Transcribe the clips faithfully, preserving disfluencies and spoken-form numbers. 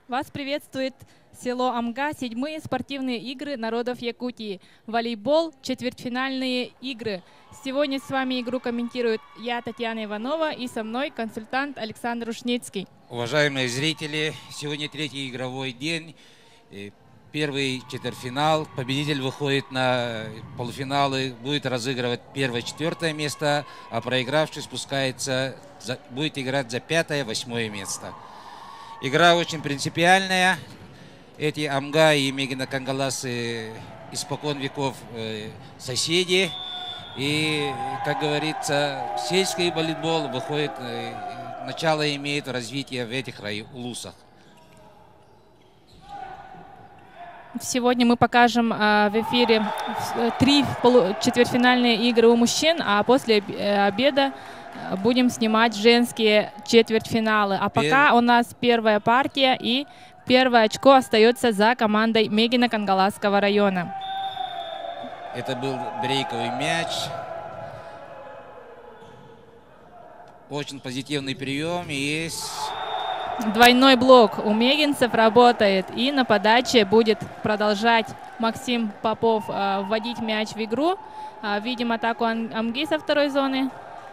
Вас приветствует село Амга, седьмые спортивные игры народов Якутии. Волейбол, четвертьфинальные игры. Сегодня с вами игру комментирует я, Татьяна Иванова, и со мной консультант Александр Ушницкий. Уважаемые зрители, сегодня третий игровой день. Первый четвертьфинал. Победитель выходит на полуфиналы, будет разыгрывать первое-четвертое место, а проигравший спускается, будет играть за пятое-восьмое место. Игра очень принципиальная. Эти Амга и Мегина Кангаласы испокон веков соседи. И, как говорится, сельский волейбол выходит, начало имеет развитие в этих улусах. Сегодня мы покажем э, в эфире три четвертьфинальные игры у мужчин, а после обеда будем снимать женские четвертьфиналы. А пока у нас первая партия, и первое очко остается за командой Мегина Кангаласского района. Это был брейковый мяч. Очень позитивный прием. Есть. Двойной блок у мегинцев работает, и на подаче будет продолжать Максим Попов э, вводить мяч в игру. Э, видим атаку Амги со второй зоны.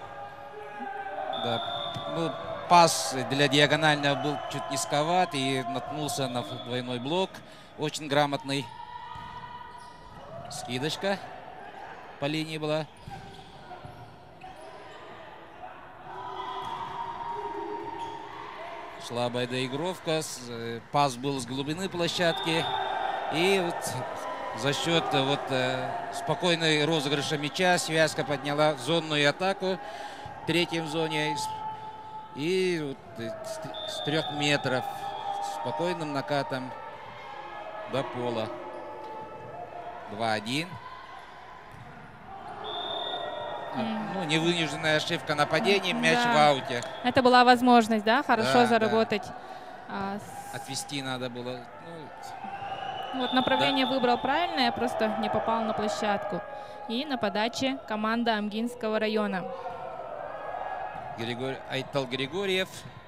Да. Ну, пас для диагонального был чуть низковат и наткнулся на двойной блок. Очень грамотный. Скидочка по линии была. Слабая доигровка. Пас был с глубины площадки. И вот за счет вот, спокойной розыгрыша мяча связка подняла зонную атаку. Третьим в зоне. И вот с трех метров спокойным накатом до пола. два-один. Ну, невынужденная ошибка нападения, мяч да. в ауте. Это была возможность, да, хорошо да, заработать. Да. Отвести надо было. Ну, вот направление да. выбрал правильное, просто не попал на площадку. И на подаче команда Амгинского района. Григорий, Айтал Григорьев.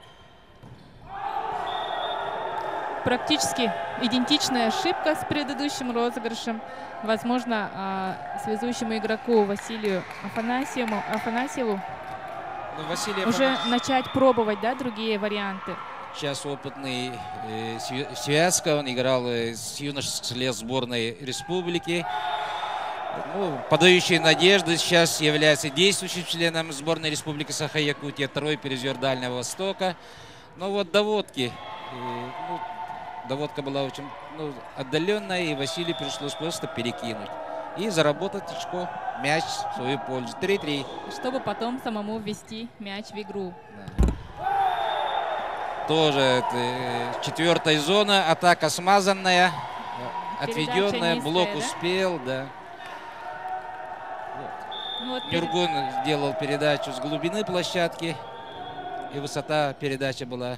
Практически идентичная ошибка с предыдущим розыгрышем. Возможно, связующему игроку Василию Афанасьеву, Афанасьеву ну, Василий уже Афанасьев. начать пробовать, да, другие варианты. Сейчас опытный э, связка, он играл с юношеской сборной республики. Ну, подающий надежды, сейчас является действующим членом сборной республики Саха-Якутия, второй призер Дальнего Востока. Но вот доводки. Э, ну, доводка была очень ну, отдаленная, и Василию пришлось просто перекинуть. И заработать очко, мяч в свою пользу. три-три. Чтобы потом самому ввести мяч в игру. Да. Тоже это, четвертая зона, атака смазанная, отведенная, низкая, блок да? успел, да. Вот. Вот Нюргун перед... сделал передачу с глубины площадки, и высота передачи была.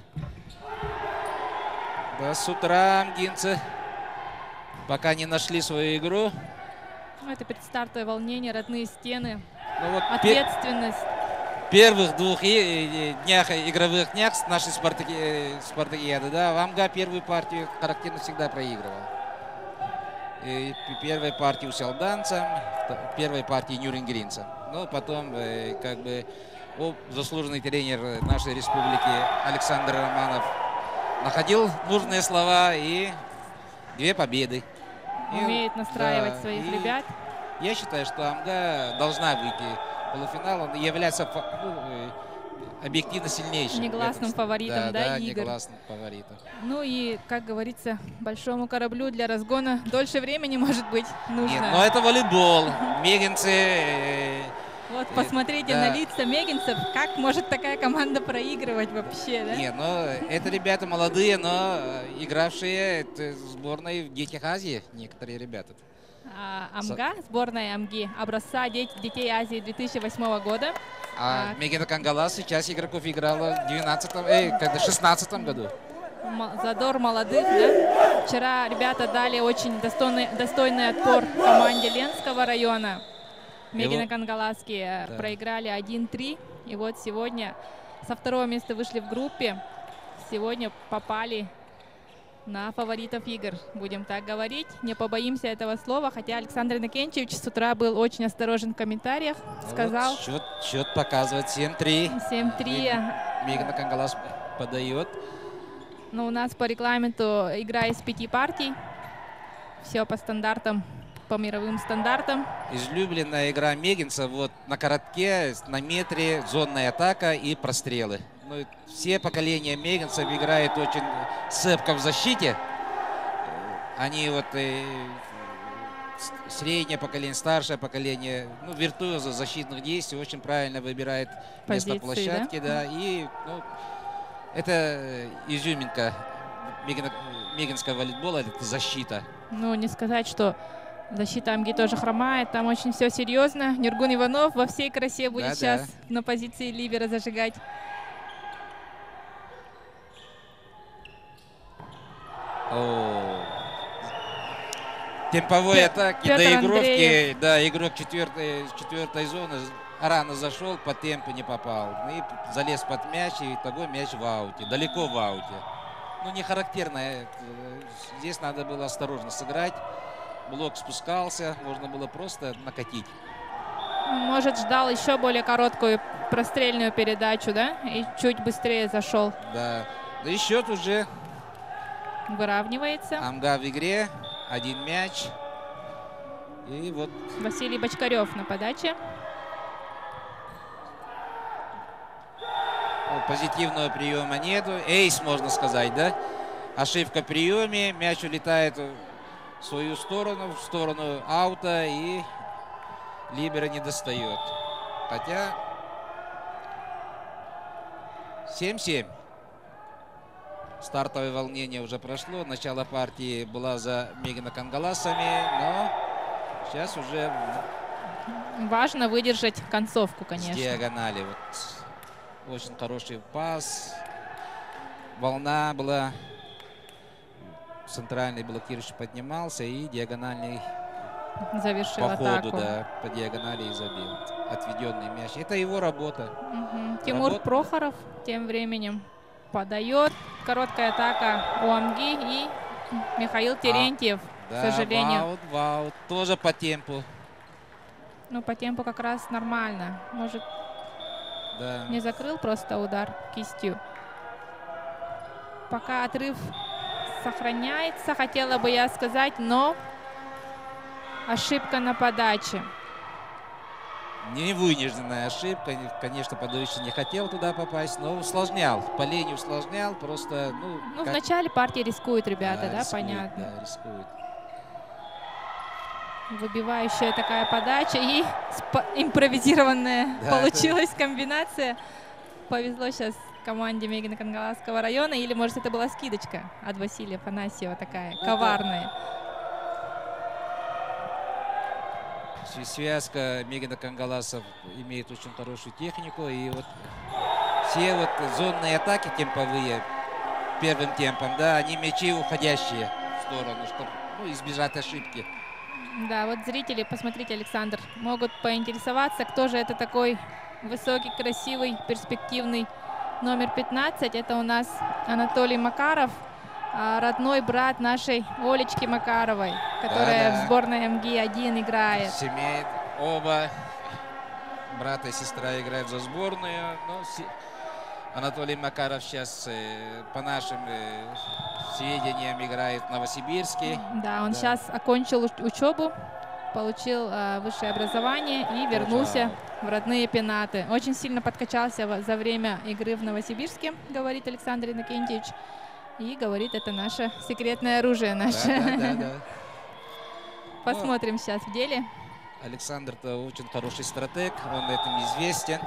Да, с утра амгинцы пока не нашли свою игру. Это предстартовое волнение, родные стены, ну, вот ответственность. В первых двух днях, игровых днях нашей спартаки... спартакиады, да, в Амга первую партию характерно всегда проигрывал. И первой партии усялданцам, первой партии нюрингринцам. Но потом, как бы, заслуженный тренер нашей республики Александр Романов находил нужные слова и две победы. Умеет и, настраивать да, своих ребят. Я считаю, что Амга должна выйти в полуфинал. Он является ну, объективно сильнейшим. Негласным фаворитом, да, да, да игр. игр. Негласным фаворитом. Ну и, как говорится, большому кораблю для разгона дольше времени, может быть, нужно. Нет, но это волейбол. Мегинцы... Вот посмотрите да. на лица мегинцев, как может такая команда проигрывать вообще, да? Нет, ну это ребята молодые, но игравшие в сборной в Детях Азии, некоторые ребята. А, Амга, сборная Амги, образца Детей Азии две тысячи восьмого года. А, а Мегина Кангалас сейчас игроков играла в двенадцатом, эй, когда шестнадцатом году. Задор молодых, да? Вчера ребята дали очень достойный, достойный отпор команде Ленского района. Мегина Кангаласские да. проиграли один-три. И вот сегодня со второго места вышли в группе. Сегодня попали на фаворитов игр, будем так говорить. Не побоимся этого слова, хотя Александр Иннокентьевич с утра был очень осторожен в комментариях. Сказал... Вот счет, счет показывает семь три. семь три. Мегана Кангалас подает. Но у нас по регламенту игра из пяти партий. Все по стандартам, по мировым стандартам. Излюбленная игра Мегенса вот на коротке, на метре, зонная атака и прострелы. Ну, все поколения Мегенсов играют очень цепко в защите. Они вот э, среднее поколение, старшее поколение, ну, виртуозы защитных действий очень правильно выбирает место позиции, площадки, да, да и ну, это изюминка Мегена, мегенского волейбола, это защита. Ну, не сказать, что защита АМГИ тоже хромает, там очень все серьезно. Нюргун Иванов во всей красе будет да, сейчас да. на позиции либера зажигать. О, темповой Пе атаки, Петр доигровки, Андреев. да, игрок четвертой, четвертой зоны рано зашел, по темпу не попал. И залез под мяч, и такой мяч в ауте, далеко в ауте. Ну, не характерно, здесь надо было осторожно сыграть. Блок спускался, можно было просто накатить. Может, ждал еще более короткую прострельную передачу, да? И чуть быстрее зашел. Да, да и счет уже... выравнивается. АМГА в игре, один мяч. И вот... Василий Бочкарев на подаче. Ну, позитивного приема нету. Эйс, можно сказать, да? Ошибка в приеме, мяч улетает в свою сторону, в сторону аута, и либера не достает. Хотя семь семь. Стартовое волнение уже прошло. Начало партии была за Мегана Кангаласами, но сейчас уже... Важно выдержать концовку, конечно. С диагонали. Вот. Очень хороший пас. Волна была... Центральный блокирующий поднимался и диагональный завершил по ходу, атаку. Да, по диагонали и забил. Отведенный мяч. Это его работа. Угу. Тимур Работа. Прохоров тем временем подает. Короткая атака у АМГИ и Михаил Терентьев, а, да, к сожалению. Ваут, ваут. Тоже по темпу. Ну, по темпу как раз нормально. Может, да. не закрыл просто удар кистью. Пока отрыв сохраняется, хотела бы я сказать, но ошибка на подаче. Не вынужденная ошибка. Конечно, подающий не хотел туда попасть, но усложнял. По линии усложнял, просто... Ну, ну как... в начале партии рискуют ребята, да, да рискует, понятно. Да, рискует. Выбивающая такая подача и импровизированная да, получилась это... комбинация. Повезло сейчас команде Мегана Кангаласского района, или, может, это была скидочка от Василия Афанасьева такая, ну, коварная. Да. Связка Мегана Кангаласов имеет очень хорошую технику, и вот все вот зонные атаки темповые, первым темпом, да, они мячи уходящие в сторону, чтобы ну, избежать ошибки. Да, вот зрители, посмотрите, Александр, могут поинтересоваться, кто же это такой высокий, красивый, перспективный номер пятнадцать. Это у нас Анатолий Макаров, родной брат нашей Олечки Макаровой, которая да, да. в сборной АМГИ один играет. Семей, оба брата и сестра играют за сборную. Но Анатолий Макаров сейчас, по нашим сведениям, играет в Новосибирске. Да, он да. сейчас окончил учебу, получил э, высшее образование и вернулся в родные пенаты. Очень сильно подкачался за время игры в Новосибирске, говорит Александр Иннокентьевич. И говорит, это наше секретное оружие наше. Да, да, да, да. Посмотрим Но сейчас в деле. Александр-то очень хороший стратег, он этим известен.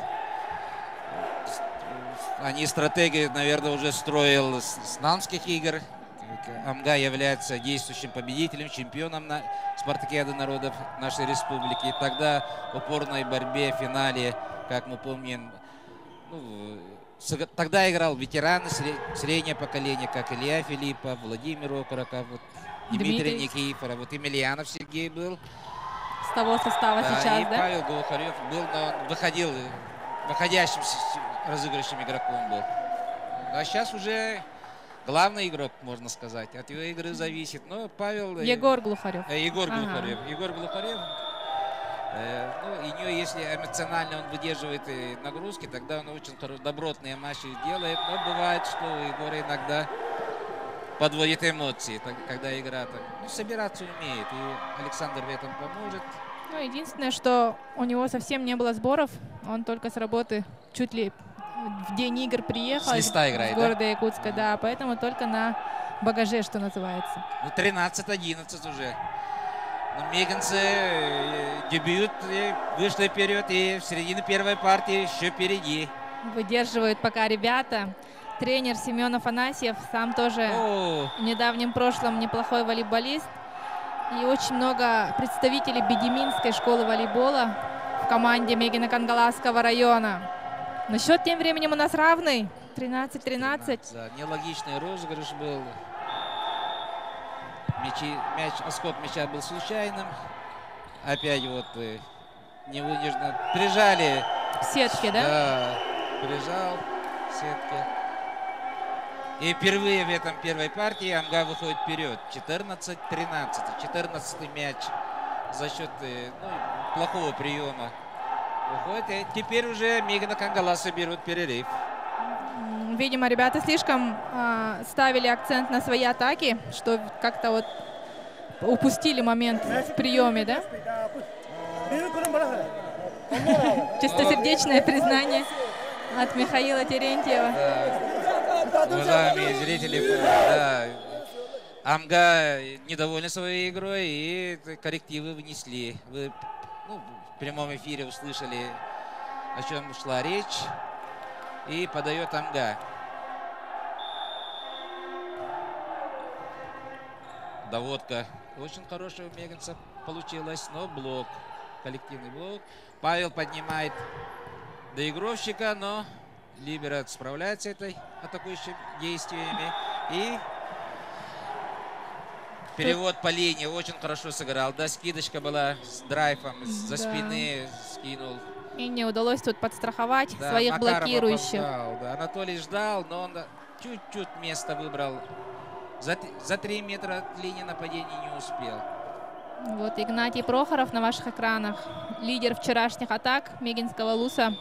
Они стратегии, наверное, уже строил с Нанских игр. АМГА является действующим победителем, чемпионом на Спартакиады народов нашей республики. И тогда в упорной борьбе, в финале, как мы помним, ну, тогда играл ветераны, среднее поколение, как Илья Филиппов, Владимир Окороков, вот, Дмитрий Никифоров, вот Емельянов Сергей был. С того состава да, сейчас, и да? Павел Голухарев был, но он выходил, выходящим разыгрышным игроком был. А сейчас уже главный игрок, можно сказать. От его игры зависит. Но Павел... Егор Глухарев. Э, Егор ага. Глухарев. Егор Глухарев. Э, ну, и нее, если эмоционально он выдерживает нагрузки, тогда он очень хорошо, добротные матчи делает. Но бывает, что у Егора иногда подводит эмоции, когда игра так, ну, собираться умеет. И Александр в этом поможет. Ну, единственное, что у него совсем не было сборов. Он только с работы чуть ли в день игр приехал. С листа играет, из города да? Якутска, да, поэтому только на багаже, что называется. Ну, тринадцать одиннадцать уже. Но меганцы э, дебют, э, вышли вперед, и в середине первой партии еще впереди. Выдерживают пока ребята. Тренер Семен Афанасьев, сам тоже О! в недавнем прошлом неплохой волейболист. И очень много представителей Бедиминской школы волейбола в команде Мегино-Кангаласского района. Но счет тем временем у нас равный. тринадцать тринадцать. Да, нелогичный розыгрыш был. Мячи, мяч, оскок мяча был случайным. Опять вот э, невынужденно прижали. В сетке, да? Да, прижал в сетке. И впервые в этом первой партии Амга выходит вперед. четырнадцать тринадцать. четырнадцатый мяч за счет э, ну, плохого приема выходит. И теперь уже Мегино-Кангаласы берут перерыв. Видимо, ребята слишком э, ставили акцент на свои атаки, что как-то вот упустили момент в приеме, да? Чистосердечное признание от Михаила Терентьева. Да. Уважаемые зрители, да, Амга недовольны своей игрой и коррективы внесли. Вы ну, в прямом эфире услышали, о чем шла речь. И подает Амга. Доводка очень хорошая у меганцев получилась, но блок, коллективный блок. Павел поднимает доигровщика, но либеро справляется с этой атакующими действиями. И перевод по линии очень хорошо сыграл. Да, скидочка была с драйвом, за да. спины скинул. И не удалось тут подстраховать да, своих Макаров блокирующих. Опоздал, да. Анатолий ждал, но он чуть-чуть место выбрал. За, за три метра от линии нападения не успел. Вот Игнатий Прохоров на ваших экранах. Лидер вчерашних атак Мегинского Луса.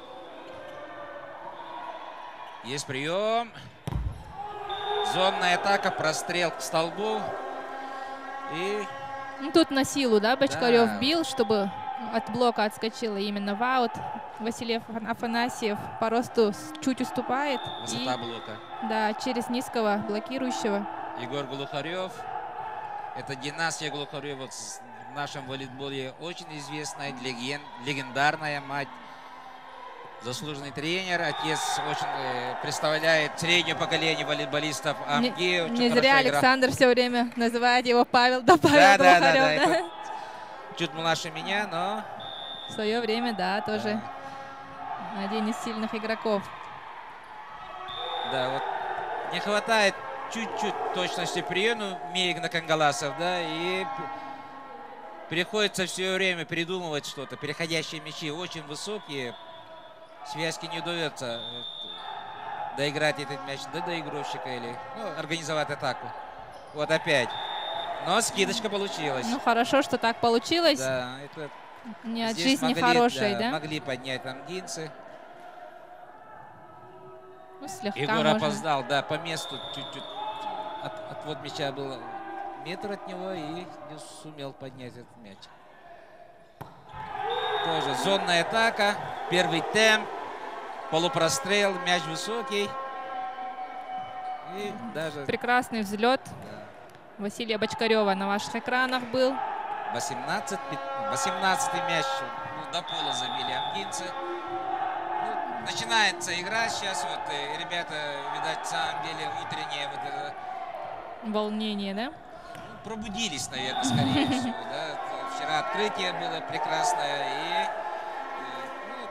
Есть прием. Зонная атака, прострел к столбу. И... Ну, тут на силу, да, Бочкарев да. бил, чтобы от блока отскочила именно в аут. Василий Афанасьев по росту чуть уступает. Высота и, блока. Да, через низкого блокирующего. Егор Глухарев. Это династия Глухарева в нашем волейболе очень известная, леген, легендарная мать. Заслуженный тренер. Отец очень э, представляет среднее поколение волейболистов Амги. Не, не зря Александр игра. Все время называет его Павел, да, Павел да, Глухарев. Да, да, да. Это чуть младше меня, но... В свое время, да, тоже да. один из сильных игроков. Да, вот не хватает чуть-чуть точности приема Мегино-Кангаласов, да, и приходится все время придумывать что-то. Переходящие мячи очень высокие, связки не удается доиграть этот мяч до доигровщика или ну, организовать атаку. Вот опять. Но скидочка получилась. Ну, хорошо, что так получилось. Да, это... Не от жизни могли, хорошей, да, да? Могли поднять амгинцы. Ну, слегка Егор можно. опоздал, да, по месту чуть-чуть. От, отвод мяча был метр от него и не сумел поднять этот мяч. Тоже зонная атака, первый темп, полупрострел, мяч высокий. И даже... Прекрасный взлет да. Василия Бочкарева на ваших экранах был. восемнадцать, восемнадцатый мяч ну, до пола забили амгинцы. Ну, начинается игра сейчас. Вот и ребята, видать, в самом деле утреннее вот это... волнение, да? Ну, пробудились, наверное, скорее всего. Да? Вчера открытие было прекрасное. И, и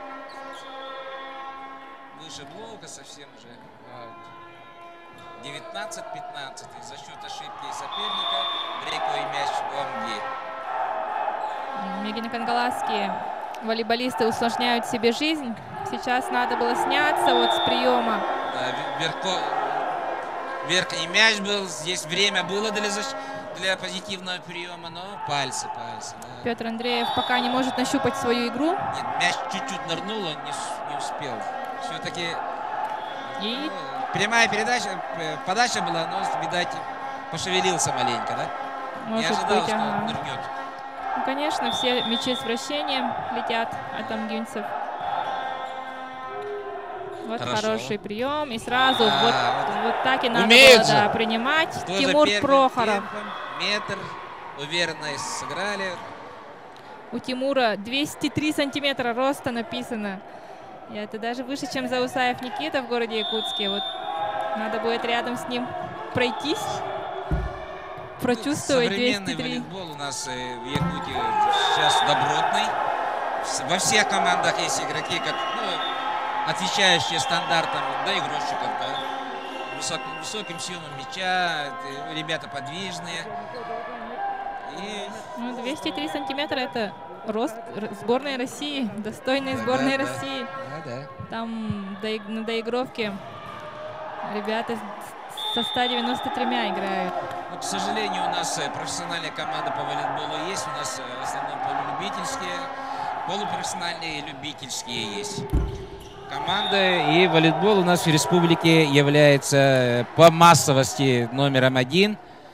ну, выше блока совсем уже. девятнадцать пятнадцать. За счет ошибки соперника брековый мяч у Амги. Мегино-Кангаласские волейболисты усложняют себе жизнь. Сейчас надо было сняться вот с приема. Да, Верко... верхний мяч был. Здесь время было для, защ... для позитивного приема, но пальцы, пальцы. Да. Петр Андреев пока не может нащупать свою игру. Нет, мяч чуть-чуть нырнул, он не, не успел. Все-таки И... ну, прямая передача, подача была, но, видать, пошевелился маленько, да? Может не ожидал, быть, что ага. он нырнет. Ну, конечно, все мячи с вращением летят от амгинцев. Вот Хорошо. Хороший прием. И сразу А, вот, вот. вот так и надо Умеют было да, же. принимать. Тоже Тимур первым Прохоров. темпом, метр, уверенно сыграли. У Тимура двести три сантиметра роста написано. И это даже выше, чем Заусаев Никита в городе Якутске. Вот надо будет рядом с ним пройтись, прочувствовать Современный двести три. волейбол у нас в Якутии сейчас добротный. Во всех командах есть игроки, как, ну, отвечающие стандартам доигровщиков, да, высок, высоким съемом мяча, ребята подвижные. И... Ну, двести три сантиметра — это рост сборной России, достойной да, сборной да, России. Да, да. Там до, на доигровке ребята со ста девяноста тремя играют. Ну, к сожалению, у нас профессиональная команда по волейболу есть, у нас в основном полулюбительские, полупрофессиональные и любительские есть команды. И волейбол у нас в республике является по массовости номером один.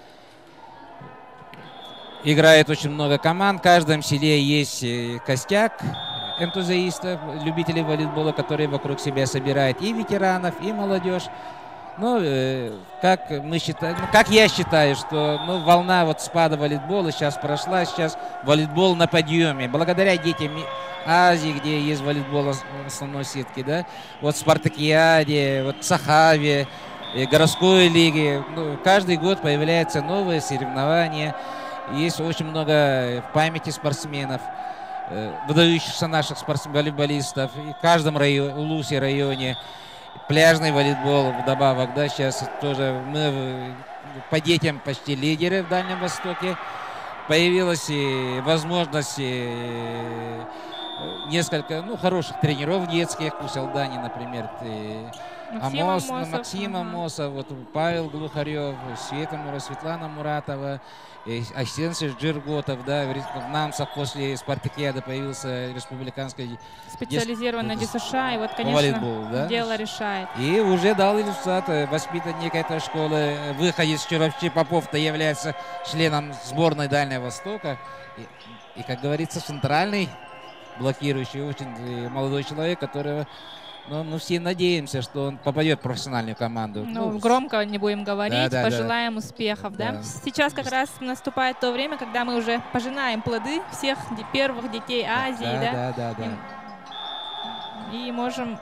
Играет очень много команд. В каждом селе есть костяк энтузиастов, любителей волейбола, которые вокруг себя собирают и ветеранов, и молодежь. Ну, э, как мы считаем, ну, как я считаю, что ну, волна вот спада волейбола сейчас прошла, сейчас волейбол на подъеме. Благодаря детям Азии, где есть волейбол в основной сетке, да, вот в Спартакиаде, вот в Сахаве, городской лиге, ну, каждый год появляются новые соревнования. Есть очень много в памяти спортсменов, выдающихся наших спортсменов-волейболистов. И в каждом районе, Улусе районе пляжный волейбол вдобавок, да, сейчас тоже мы по детям почти лидеры в Дальнем Востоке. Появилась и возможность и несколько, ну, хороших тренеров детских, пусть Алдани, например, Максим Амос, Амосов, Максим ага. Амосов, вот Павел Глухарев, Света Мура, Светлана Муратова, Асенсий Джирготов, да, в Намсах после Спартакиады появился республиканский специализированная дес... ДЮСШ, и вот, конечно, волейбол, да? дело решает. И уже дал результат. Воспитанник этой школы, выходец Чуровчи Попов-то является членом сборной Дальнего Востока. И, и, как говорится, центральный блокирующий, очень молодой человек, которого... Ну, мы все надеемся, что он попадет в профессиональную команду. Ну, ну громко не будем говорить, да, да, пожелаем да. успехов. Да? Да. Сейчас как раз наступает то время, когда мы уже пожинаем плоды всех первых детей Азии. Да, да? да, да, да. И, и можем,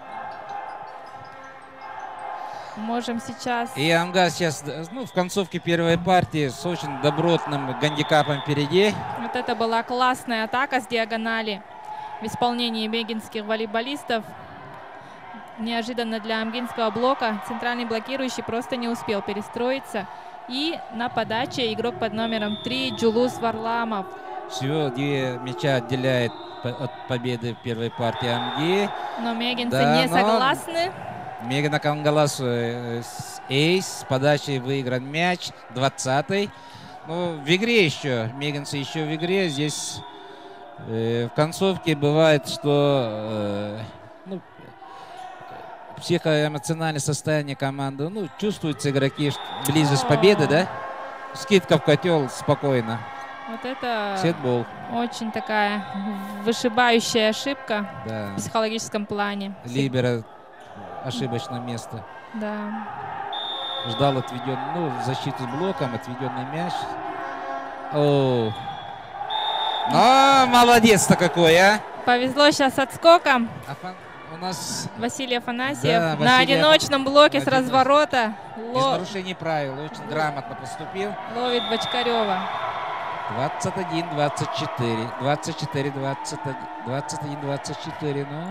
можем сейчас... И Амгаз сейчас, ну, в концовке первой партии с очень добротным гандикапом впереди. Вот это была классная атака с диагонали в исполнении мегинских волейболистов. Неожиданно для амгинского блока центральный блокирующий просто не успел перестроиться. И на подаче игрок под номером три Джулус Варламов. Всего две мяча отделяет от победы в первой партии Амги. Но мегинцы да, не согласны. Мегана Кангалас с эйс, с подачей выигран мяч, двадцатый. Ну, в игре еще, мегинцы еще в игре. Здесь э, в концовке бывает, что... Э, ну, психоэмоциональное состояние команды, ну, чувствуются игроки, близость победы, да? Скидка в котел спокойно. Вот это Сетбол. Очень такая вышибающая ошибка да. в психологическом плане. Либера ошибочное место. Да. Ждал отведен, ну, защиту с блоком, отведенный мяч. О, ну, молодец-то какой, а! Повезло сейчас отскоком. А у нас Василий Афанасьев да, на Василий одиночном блоке Один... с разворота. Без Ло... нарушений правил. Очень грамотно поступил. Ловит Бочкарева. двадцать один двадцать четыре. двадцать четыре двадцать один. двадцать один двадцать четыре. Ну.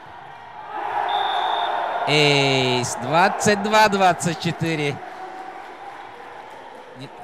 Эйс. двадцать два двадцать четыре. Нет.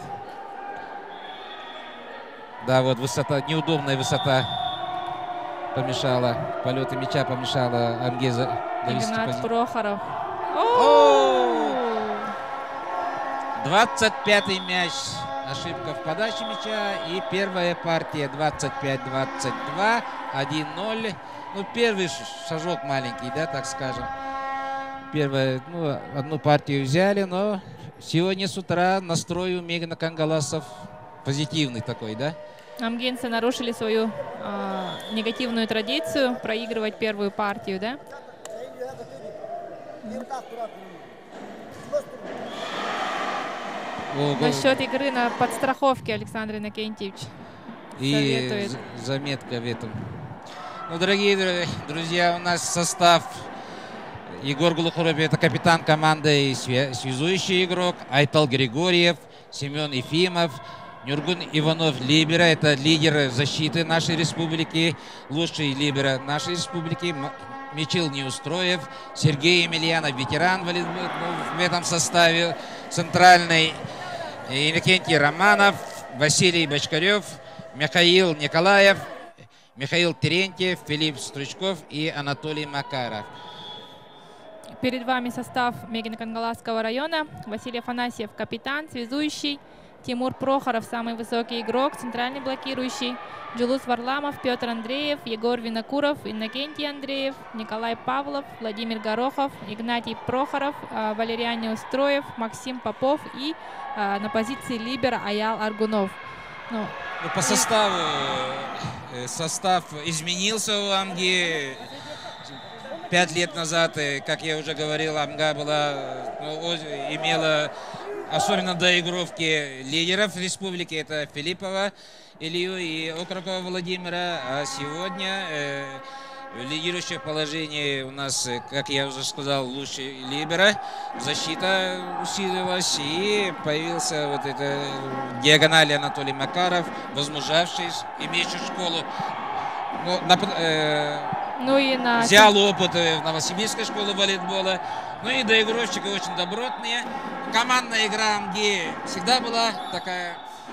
Да, вот высота, неудобная высота помешала. Полеты мяча помешала Амгеза. Игнат Прохоров. О! двадцать пятый мяч. Ошибка в подаче мяча. И первая партия двадцать пять двадцать два. один ноль. Ну, первый шажок маленький, да, так скажем. Первую, ну, одну партию взяли, но сегодня с утра настрой у Мегана Кангаласов позитивный такой, да? Амгинцы нарушили свою э, негативную традицию проигрывать первую партию, да? Насчет игры на подстраховке Александр Иннокентьевич и советует. Заметка в этом. Ну, дорогие друзья, у нас состав: Егор Глухарев — это капитан команды и связующий игрок, Айтал Григорьев, Семен Ефимов, Нюргун Иванов либера, это лидер защиты нашей республики, лучший либера нашей республики, Мичил Неустроев, Сергей Емельянов, ветеран в этом составе, центральный Иннокентий Романов, Василий Бочкарев, Михаил Николаев, Михаил Терентьев, Филипп Стручков и Анатолий Макаров. Перед вами состав Мегино-Кангаласского района. Василий Афанасьев — капитан, связующий. Тимур Прохоров — самый высокий игрок, центральный блокирующий. Джулус Варламов, Петр Андреев, Егор Винокуров, Иннокентий Андреев, Николай Павлов, Владимир Горохов, Игнатий Прохоров, Валериан Неустроев, Максим Попов и на позиции либера Аял Аргунов. Ну, ну, по составу состав изменился у Амги. Пять лет назад, как я уже говорил, Амга была, ну, имела особенно доигровки лидеров республики. Это Филиппова Илью и Окрокова Владимира. А сегодня э, лидирующее положение у нас, как я уже сказал, лучший либера. Защита усилилась, и появился вот это диагонали Анатолий Макаров, возмужавший, имеющий школу. Ну, на, э, ну и на... взял опыт в Новосибирской школе волейбола. Ну и доигровщики очень добротные. Командная игра Амги всегда была такая,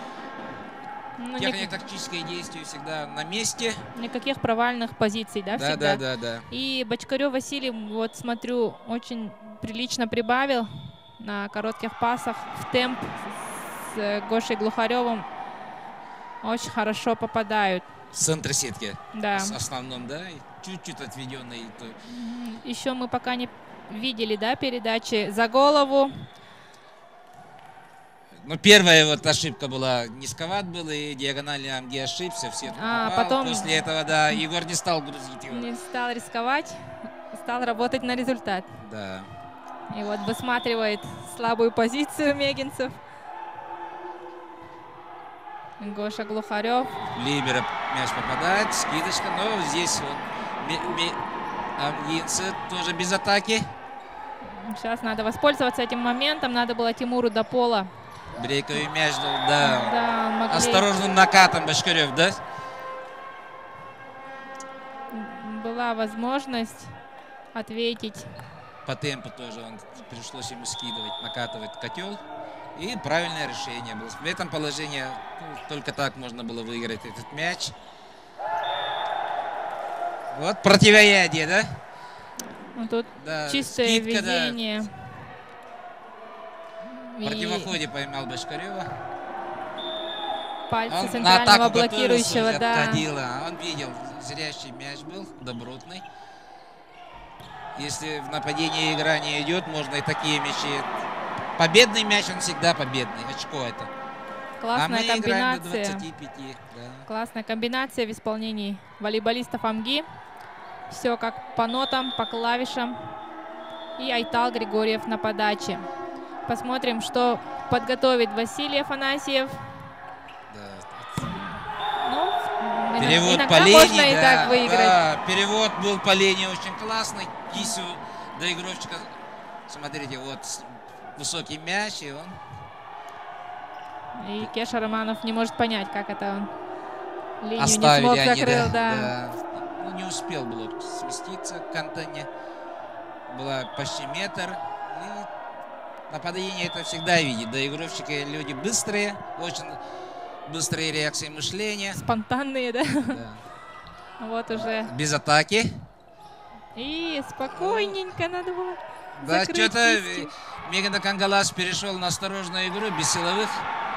ну, технико-тактическое действие всегда на месте. Никаких провальных позиций, да, да, всегда? Да, да, да. И Бочкарев Василий, вот смотрю, очень прилично прибавил на коротких пасах в темп с Гошей Глухаревым. Очень хорошо попадают. В центре сетки. Да. В основном, да, чуть-чуть отведенный. Еще мы пока не видели, да, передачи за голову. Ну, первая вот ошибка была, низковат был, и диагонально Амги ошибся, все а, потом после этого, да, Егор не стал грузить его. Не стал рисковать, стал работать на результат. Да. И вот высматривает слабую позицию мегинцев. Гоша Глухарев. Либера мяч попадает, скидочка, но здесь вот амгинцы тоже без атаки. Сейчас надо воспользоваться этим моментом, надо было Тимуру до пола. Брейковый мяч, да, да могли... осторожным накатом Бочкарев, да? Была возможность ответить. По темпу тоже он, пришлось ему скидывать, накатывать котел. И правильное решение было. В этом положении, ну, только так можно было выиграть этот мяч. Вот противоядие, да? Ну, тут да, чистое скидка, везение. Да. В противоходе поймал Бочкарева. Пальцы он центрального блокирующего, да. Отходила. Он видел, зрящий мяч был, добротный. Если в нападении игра не идет, можно и такие мячи. Победный мяч, он всегда победный. Очко это. Классная а мы комбинация. До двадцати пяти, да. Классная комбинация в исполнении волейболистов Амги. Все как по нотам, по клавишам. И Айтал Григорьев на подаче. Посмотрим, что подготовит Василий Афанасьев. Да. Ну, перевод иногда по линии, можно да, и так выиграть. Да, перевод был по линии очень классный. Кисю доигровщика. Смотрите, вот высокий мяч, и он... И Кеша Романов не может понять, как это он линию Оставили не смог они, закрыл, да, да. да. Ну, не успел блок сместиться к антенне. Была почти метр. И нападение это всегда видит. Доигровщики люди быстрые, очень быстрые реакции мышления. Спонтанные, да? Да. Вот уже. Без атаки. И спокойненько надо было. Да, что-то Мегана Кангалас перешел на осторожную игру, без силовых.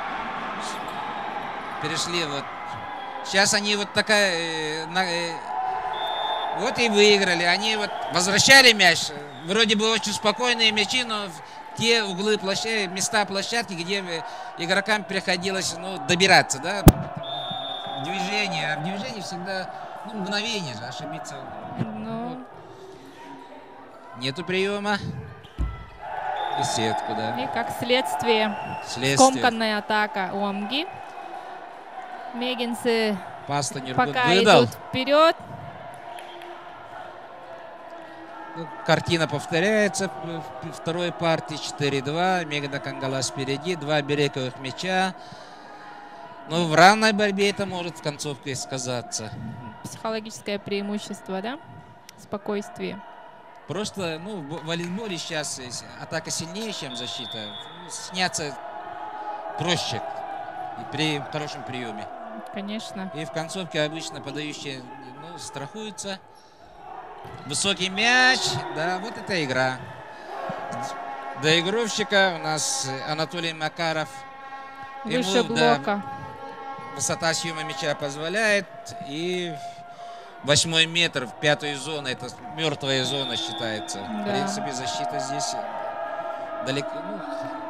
Перешли вот. Сейчас они вот такая... Э, на, э, вот и выиграли. Они вот возвращали мяч. Вроде бы очень спокойные мячи, но те углы площадки, места площадки, где игрокам приходилось, ну, добираться, да. Движение. А в движении всегда, ну, мгновение же, ошибиться. Ну... Вот. Нету приема. И сетку, да. И как следствие, следствие. скомканная атака у Амги. Мегинцы пока выдал. идут вперед. Ну, картина повторяется в второй партии. четыре-два. Мегана Кангалас впереди. Два береговых мяча. Но в равной борьбе это может в концовке сказаться. Психологическое преимущество, да? Спокойствие. Просто, ну, в волейболе сейчас атака сильнее, чем защита. Сняться проще при хорошем приеме. Конечно. И в концовке обычно подающие, ну, страхуются. Высокий мяч. Да, вот эта игра. Доигровщика у нас Анатолий Макаров. Выше Ему, блока. Да, высота съема мяча позволяет. И восьмой метр в пятую зону. Это мертвая зона считается. Да. В принципе, защита здесь далеко. Ну,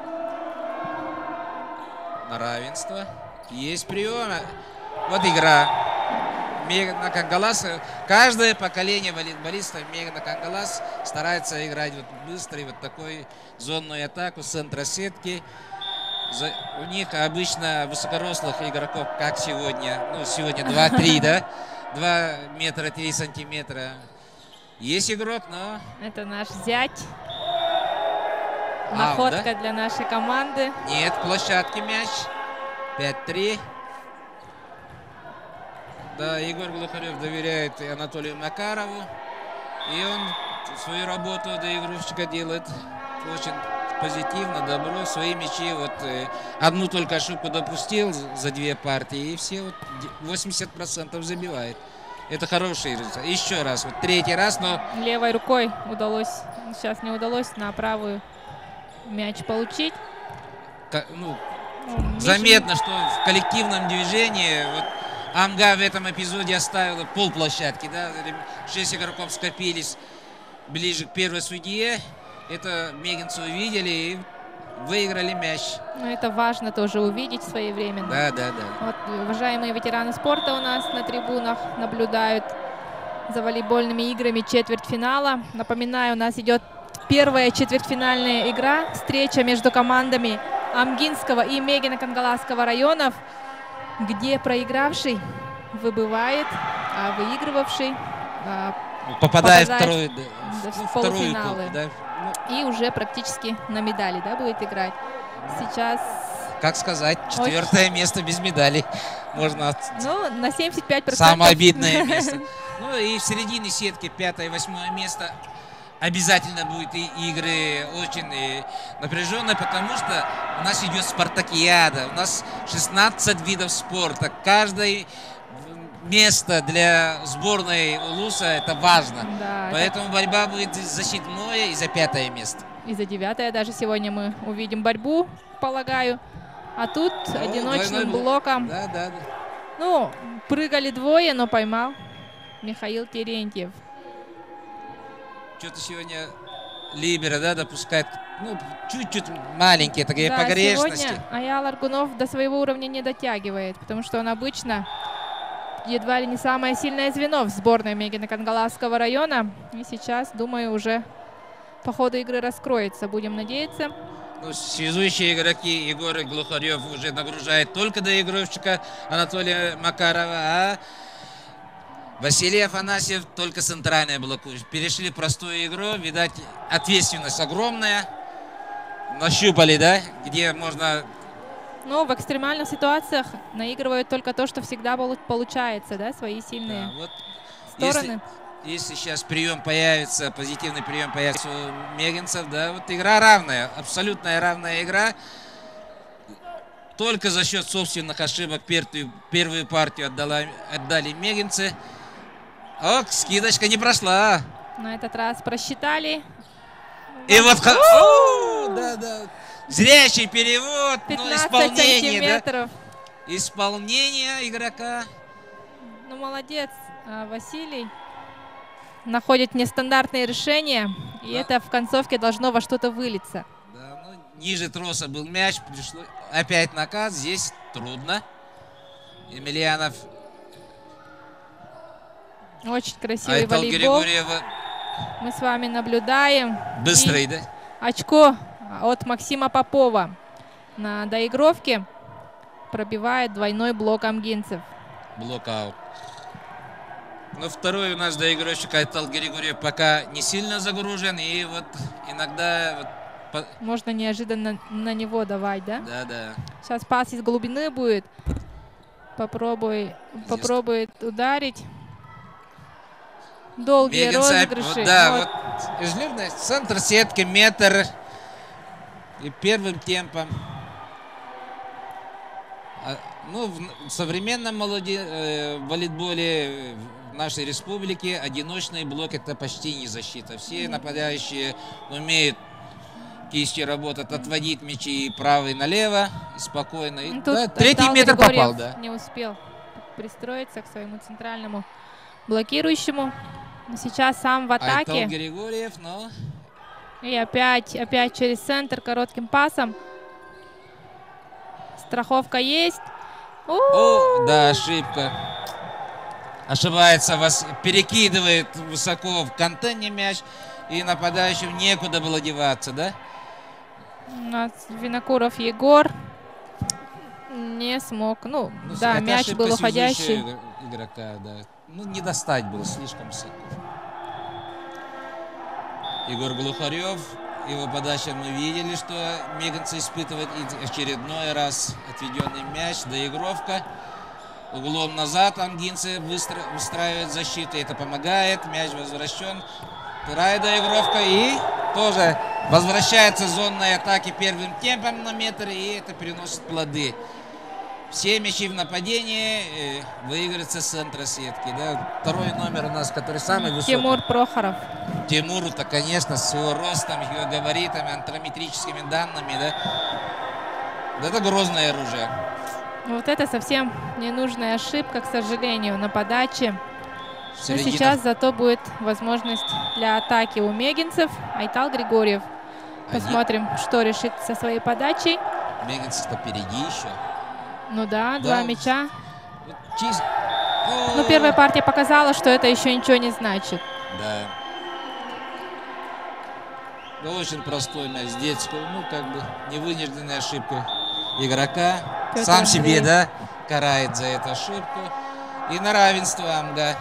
на равенство. Есть прием. Вот игра. Мегана Кангалас. Каждое поколение волейболистов Мегана Кангалас старается играть вот быстрый, вот такой зонную атаку с центра сетки. За, у них обычно высокорослых игроков, как сегодня. Ну, сегодня два-три, да? два метра три сантиметра. Есть игрок, но... Это наш зять. Находка, да? Для нашей команды. Нет, площадки мяч. пять-три. Да, Егор Глухарев доверяет Анатолию Макарову. И он свою работу доигровщика делает очень позитивно, добро. Свои мячи, вот одну только ошибку допустил за две партии. И все вот восемьдесят процентов забивает. Это хороший результат. Еще раз, вот третий раз, но... Левой рукой удалось, сейчас не удалось на правую мяч получить. К, ну, ну, заметно, что в коллективном движении... Вот, Амга в этом эпизоде оставила полплощадки, да, шесть игроков скопились ближе к первой судье. Это мегинцы увидели и выиграли мяч. Ну, это важно тоже увидеть своевременно. Да, да, да. Вот, уважаемые ветераны спорта у нас на трибунах наблюдают за волейбольными играми четвертьфинала. Напоминаю, у нас идет первая четвертьфинальная игра, встреча между командами Амгинского и Мегана Кангаласского районов, где проигравший выбывает, а выигрывавший а, попадает, попадает второй, да, в полуфиналы. Вторую, да. И уже практически на медали, да, будет играть. Сейчас... Как сказать, четвертое очень... место без медалей. Можно... Ну, на семьдесят пять процентов. Самое обидное место. Ну и в середине сетки пятое и восьмое место. Обязательно будет и игры очень и напряженные, потому что у нас идет спартакиада, у нас шестнадцать видов спорта. Каждое место для сборной Улуса это важно. Да, поэтому это... борьба будет за седьмое и за пятое место. И за девятое даже сегодня мы увидим борьбу, полагаю. А тут О, одиночным блоком. Да, да, да. Ну, прыгали двое, но поймал Михаил Терентьев. Что-то сегодня либера, да, допускает, ну, чуть-чуть маленькие такие, да, погрешности. Сегодня Аял Аргунов до своего уровня не дотягивает, потому что он обычно едва ли не самое сильное звено в сборной Мегана Кангаласского района. И сейчас, думаю, уже по ходу игры раскроется, будем надеяться. Ну, связующие игроки Егор Глухарев уже нагружает только доигровщика Анатолия Макарова, а Василий Афанасьев только центральное блоку. Перешли в простую игру. Видать, ответственность огромная. Нащупали, да? Где можно... Ну, в экстремальных ситуациях наигрывают только то, что всегда получается, да? Свои сильные да, вот стороны. Если, если сейчас прием появится, позитивный прием появится у мегинцев, да, вот игра равная. Абсолютно равная игра. Только за счет собственных ошибок первую, первую партию отдала, отдали мегинцы. Ох, скидочка не прошла. На этот раз просчитали. И вот... О, да, да. Зрячий перевод, но пятнадцать исполнение, сантиметров. да? Исполнение игрока. Ну, молодец, а, Василий. Находит нестандартные решения, и Да. это в концовке должно во что-то вылиться. Да, ну, ниже троса был мяч, пришло опять наказ, здесь трудно. Емельянов, Очень красивый Айтал волейбол. Григорьева, Мы с вами наблюдаем. быстрый, И да? очко от Максима Попова на доигровке пробивает двойной блок амгинцев. Блокаут. Но второй у нас доигрывающий Айтал Григорьев пока не сильно загружен. И вот иногда... Вот, по... Можно неожиданно на него давать, да? Да, да. Сейчас пас из глубины будет. Попробуй, Здесь... попробует ударить. Долгие Мегенс, розыгрыши. вот, да, Вот. вот. Излюбленный центр сетки, метр. И первым темпом. А, ну, в современном молоде... э, волейболе в нашей республике одиночный блок — это почти не защита. Все нападающие умеют кистью работать, отводить мячи правый налево и спокойно. И, Тут да, третий Айтал метр Григорьев попал, да. не успел пристроиться к своему центральному блокирующему. Но сейчас сам в атаке. Айтал Григорьев, но... И опять, опять через центр коротким пасом. Страховка есть. О, да, ошибка. Ошибается, вас перекидывает высоко в контейне мяч, и нападающим некуда было деваться, да? У нас Винокуров Егор не смог. Ну, Ну, да, это мяч ошибка был уходящий. связующая игрока, да. Ну, не достать было слишком сильно. Егор Глухарев, его подача, мы видели, что меганцы испытывает, и очередной раз отведенный мяч, доигровка. Углом назад амгинцы выстра... выстраивают защиту, это помогает, мяч возвращен. Вторая доигровка, и тоже возвращается зонной атаки первым темпом на метр, и это приносит плоды. Все мячи в нападении э, выигрываются с центра сетки. Да? Второй номер у нас, который самый высокий. Тимур Прохоров. Тимур-то, конечно, с его ростом, его габаритами, антрометрическими данными, да. Да, это грозное оружие. Вот это совсем ненужная ошибка, к сожалению, на подаче. Но Середина. сейчас зато будет возможность для атаки у мегинцев. Айтал Григорьев. Один. Посмотрим, что решит со своей подачей. Мегинцы впереди еще. Ну да, Да. два мяча. Вот чист... Но первая партия показала, что это еще ничего не значит. Да. Да, очень простой мяч, детскую, ну, как бы, невынужденная ошибка игрока. Петр Сам себе, Андреев. да, карает за эту ошибку. И на равенство Амга.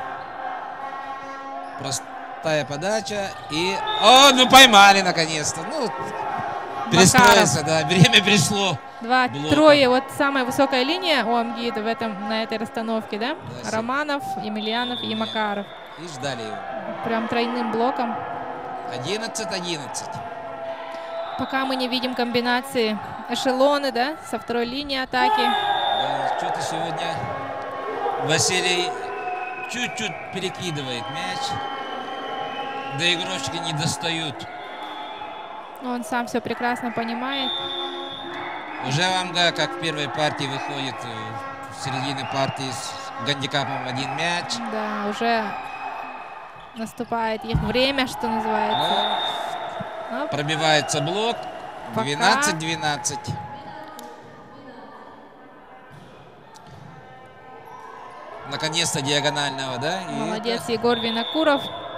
Простая подача. И... О, ну поймали наконец-то. Ну, перестроиться, да, время пришло. Два, Блоком. трое, вот самая высокая линия у Амгида в этом, на этой расстановке, да? Да, Романов, Емельянов и Макаров. И ждали его. Прям тройным блоком. одиннадцать одиннадцать. Пока мы не видим комбинации эшелоны, да, со второй линии атаки. Да, что-то сегодня Василий чуть-чуть перекидывает мяч. Доигровщики не достают. Он сам все прекрасно понимает. Уже Амга, как в первой партии, выходит э, в середине партии с гандикапом один мяч. Да, уже наступает их время, что называется. Но Оп. пробивается блок. Пока. двенадцать двенадцать. Наконец-то диагонального, да? И Молодец, это Егор Винокуров.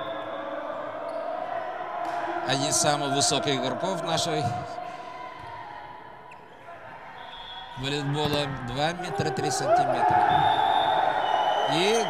один из самых высоких игроков нашей волейбола. два метра три сантиметра. И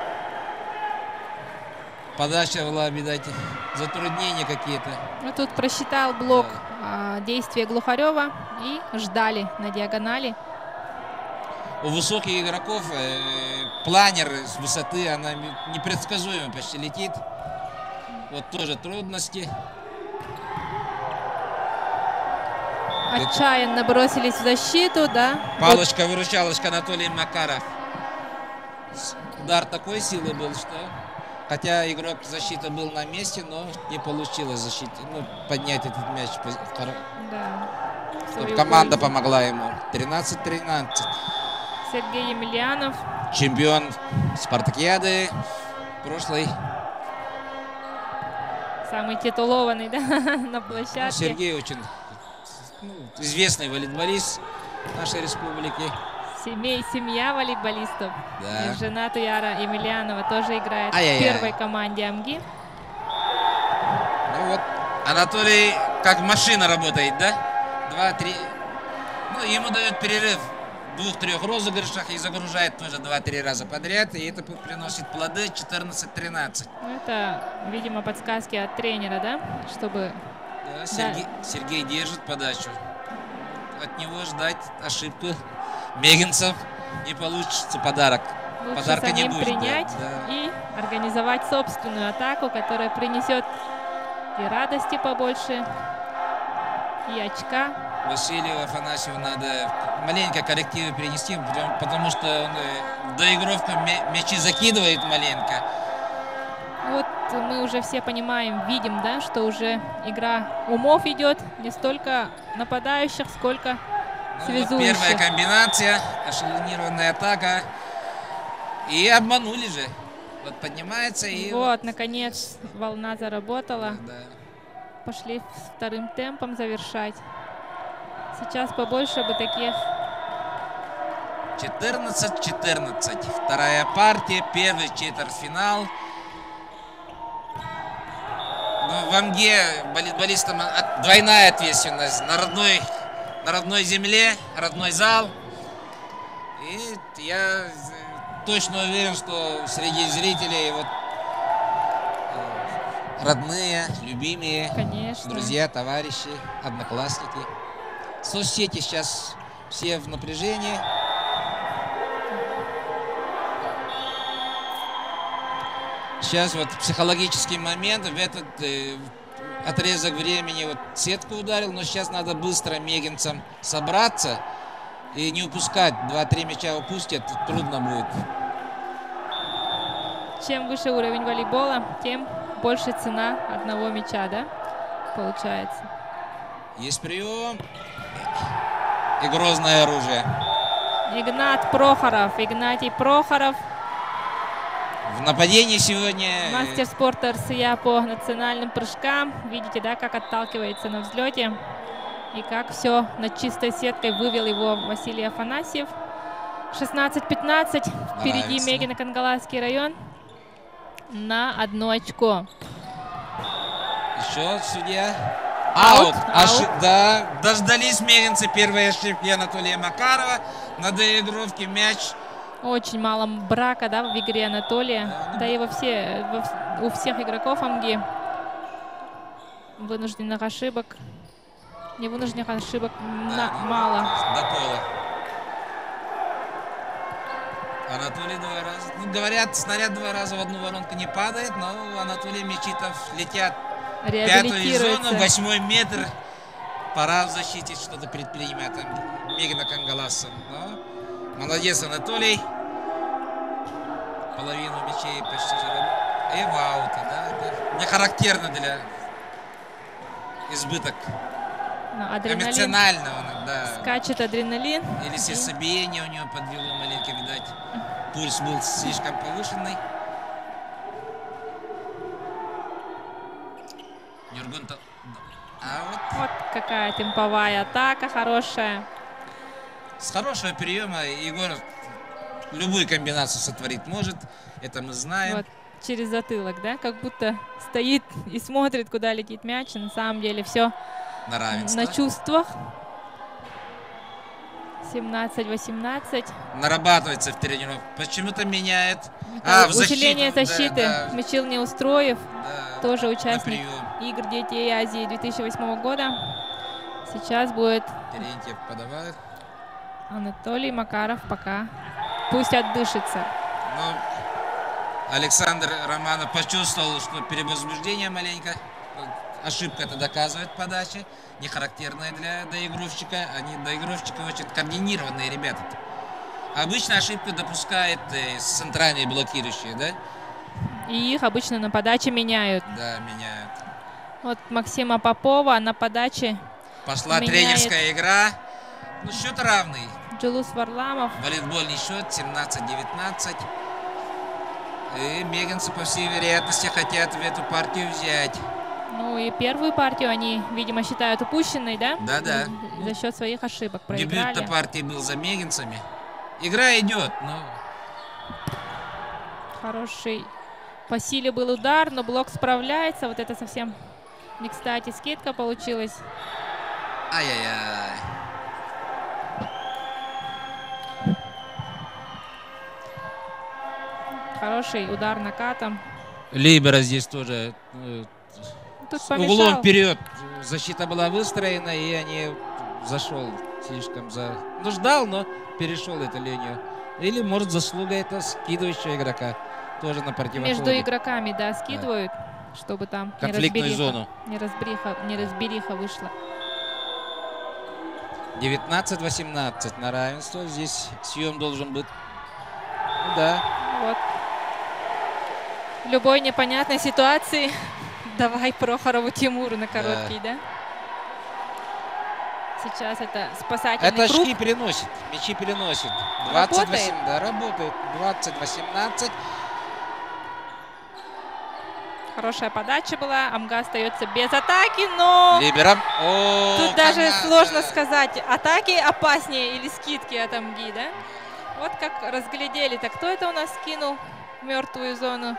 подача была, видать, затруднения какие-то. Ну, тут просчитал блок а, действия Глухарева и ждали на диагонали. У высоких игроков э, планер с высоты, она непредсказуемо почти летит. Вот тоже трудности. Отчаянно бросились в защиту, да. Палочка-выручалочка Анатолий Макаров. Удар такой силы был, что Хотя игрок защиты был на месте, но не получилось защитить, ну, поднять этот мяч. Да. Чтобы команда помогла ему. тринадцать тринадцать. Сергей Емельянов. Чемпион спартакиады прошлой. Самый титулованный, да, на площадке. Ну, Сергей очень ну, известный волейболист нашей республики. Семей, семья волейболистов. Да. И жена Туяра Емельянова тоже играет Ай-яй-яй. в первой команде АМГИ. Ну вот, Анатолий как машина работает, да? Два-три. Ну, ему дают перерыв в двух-трех розыгрышах и загружает тоже два-три раза подряд. И это приносит плоды. Четырнадцать тринадцать. Ну, это, видимо, подсказки от тренера, да? Чтобы... Да, Сергей, да. Сергей держит подачу. От него ждать ошибку мегенцев не получится подарок. Лучше Подарка не будет. принять да. и организовать собственную атаку, которая принесет и радости побольше, и очка. Василию Афанасьеву надо маленько коррективы принести, потому, потому что он доигровку мячи закидывает маленько. Вот мы уже все понимаем, видим, да, что уже игра умов идет, не столько нападающих, сколько ну, связующих. Вот первая комбинация, эшелонированная атака. И обманули же. Вот поднимается и... Вот, вот. наконец, волна заработала. Да, да. Пошли вторым темпом завершать. Сейчас побольше бы таких. четырнадцать четырнадцать. Вторая партия, первый четвертьфинал. Но в АМГИ волейболистам двойная ответственность. На родной, на родной земле, родной зал. И я точно уверен, что среди зрителей вот родные, любимые, конечно, друзья, товарищи, одноклассники. Соцсети сейчас все в напряжении. Сейчас вот психологический момент, в этот э, отрезок времени вот сетку ударил, но сейчас надо быстро мегенцам собраться и не упускать. Два-три мяча упустят, трудно будет. Чем выше уровень волейбола, тем больше цена одного мяча, да, получается. Есть прием. И грозное оружие. Игнат Прохоров. Игнатий Прохоров. В нападении сегодня... Мастер спорта РСЯ по национальным прыжкам. Видите, да, как отталкивается на взлете. И как все над чистой сеткой вывел его Василий Афанасьев. шестнадцать пятнадцать. Впереди Мегино-Кангаласский район на одно очко. Еще судья. Аут. Аут. Ошиб... Да, дождались мегенцы первой ошибки Анатолия Макарова. На доигровке мяч. Очень мало брака, да, в игре Анатолия. Да, да и во все, во, у всех игроков АМГИ вынужденных ошибок. Невынужденных ошибок да, на, мало. До пола. Анатолий два раза. Ну, говорят, снаряд два раза в одну воронку не падает, но у Анатолия мячитов летят. Пятую зону, восьмой метр. Пора в защите что-то предпринимать. Мегино-Кангаласом. Молодец, Анатолий. Половину мячей почти заработал. И в ауте, да? Это не характерно для избыток эмоционального. Да. Скачет адреналин. Или сердцебиение у него подвело маленько, видать. Пульс был слишком повышенный. Нюргун-то... А вот... вот какая темповая атака хорошая. С хорошего приема Егор любую комбинацию сотворить может. Это мы знаем. Вот, через затылок, да? Как будто стоит и смотрит, куда летит мяч. На самом деле все на равенство. На чувствах. семнадцать восемнадцать. Нарабатывается в тренировке. Почему-то меняет. А, в усиление защиты. Да, да. Мичил Неустроев. Да, тоже участник игр Детей Азии две тысячи восьмого года. Сейчас будет... Терентьев подавает. Анатолий Макаров пока пусть отдышится. Но Александр Романов почувствовал, что перевозбуждение маленько. Ошибка это доказывает подачи. Не характерная для доигровщика. Они доигровщики очень координированные ребята. Обычно ошибку допускает центральные блокирующие, да? И их обычно на подаче меняют. Да, меняют. Вот Максима Попова на подаче Пошла меняет тренерская игра. Ну, счет равный. Джулус Варламов. Волейбольный счет семнадцать девятнадцать. И мегенцы, по всей вероятности, хотят в эту партию взять. Ну и первую партию они, видимо, считают упущенной, да? Да-да. За счет своих ошибок проиграли. Дебют-то партии был за мегенцами. Игра идет, но... Хороший по силе был удар, но блок справляется. Вот это совсем не кстати. Скидка получилась. Ай-яй-яй. Хороший удар накатом. Либера здесь тоже э, Тут с помешал. углом вперед. Защита была выстроена, и они зашел слишком за... Ну, ждал, но перешел эту линию. Или, может, заслуга это скидывающего игрока. Тоже на противоходе. Между игроками, да, скидывают, да, чтобы там конфликтную не зону. Не разбериха, не разбериха вышла. девятнадцать восемнадцать на равенство. Здесь съем должен быть. Ну, да. Вот. В любой непонятной ситуации давай Прохорову Тимуру на короткий, да? да? Сейчас это спасательный это круг. очки переносит, мячи переносит. двадцать восемь, да, работает. двадцать восемнадцать. Хорошая подача была. Амга остается без атаки, но... Либером. О, тут даже Канада. сложно сказать, атаки опаснее или скидки от Амги, да? Вот как разглядели. Так кто это у нас скинул в мертвую зону?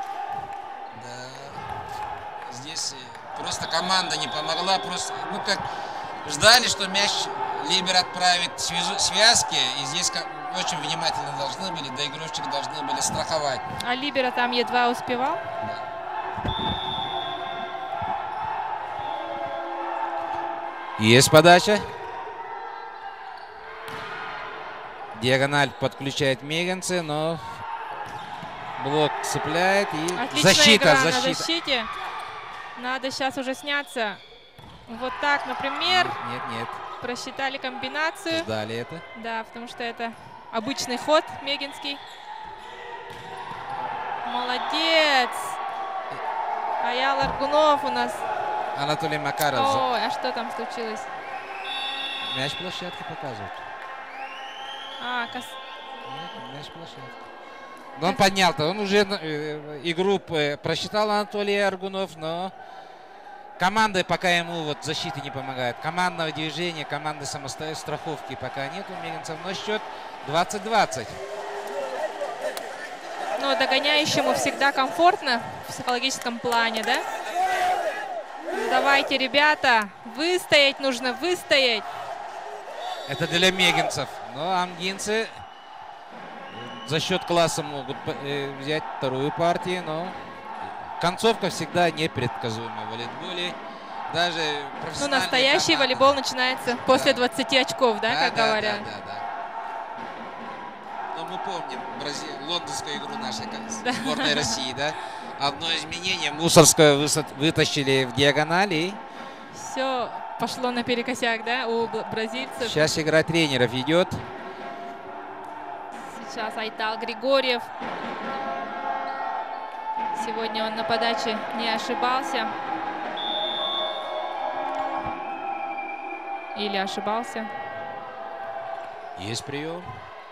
Да. Здесь просто команда не помогла. Просто, ну как, ждали, что мяч Либер отправит связу, связки. И здесь как, очень внимательно должны были, доигровщики должны были страховать. А Либера там едва успевал? Да. Есть подача. Диагональ подключает мегенцы, но блок цепляет и отличная защита, игра защита. на защите. Надо сейчас уже сняться. Вот так, например. Нет, нет. Просчитали комбинацию. Ждали это. Да, потому что это обычный ход мегенский. Молодец. Аял Аргунов у нас. Анатолий Макаров. Ой, а что там случилось? Мяч площадки показывает. А, кос... Нет, мяч площадки. Но он поднял-то, он уже э, игру просчитал, Анатолий Аргунов, но команды пока ему вот защиты не помогают. Командного движения, команды самостоятельной страховки пока нет у мегенцев, но счет двадцать двадцать. Ну, догоняющему всегда комфортно в психологическом плане, да? Давайте, ребята, выстоять нужно, выстоять. Это для мегенцев. Но амгинцы за счет класса могут взять вторую партию, но концовка всегда непредсказуема в волейболе. Даже ну, настоящий команды. Волейбол начинается после да. двадцати очков, да, да как да, говорят. Да, да, да. Но мы помним Брази... лондонскую игру нашей сборной России, да? Одно изменение. Мусорское вытащили в диагонали. Все пошло наперекосяк, да, у бразильцев. Сейчас игра тренеров идет. Сейчас Айтал Григорьев. Сегодня он на подаче не ошибался. Или ошибался. Есть прием.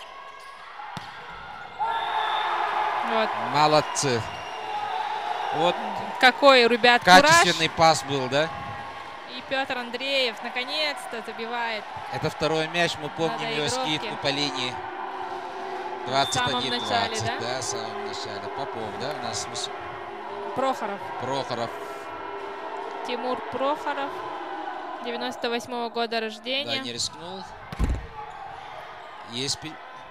Вот. Молодцы. Вот какой у ребят качественный кураж. Пас был, да? И Петр Андреев наконец-то забивает. Это второй мяч, мы помним его скидку по линии. двадцать один двадцать, да? Да, в самом начале. Попов, да, у нас Прохоров. Прохоров. Тимур Прохоров, девяносто восьмого года рождения. Да, не рискнул. Есть...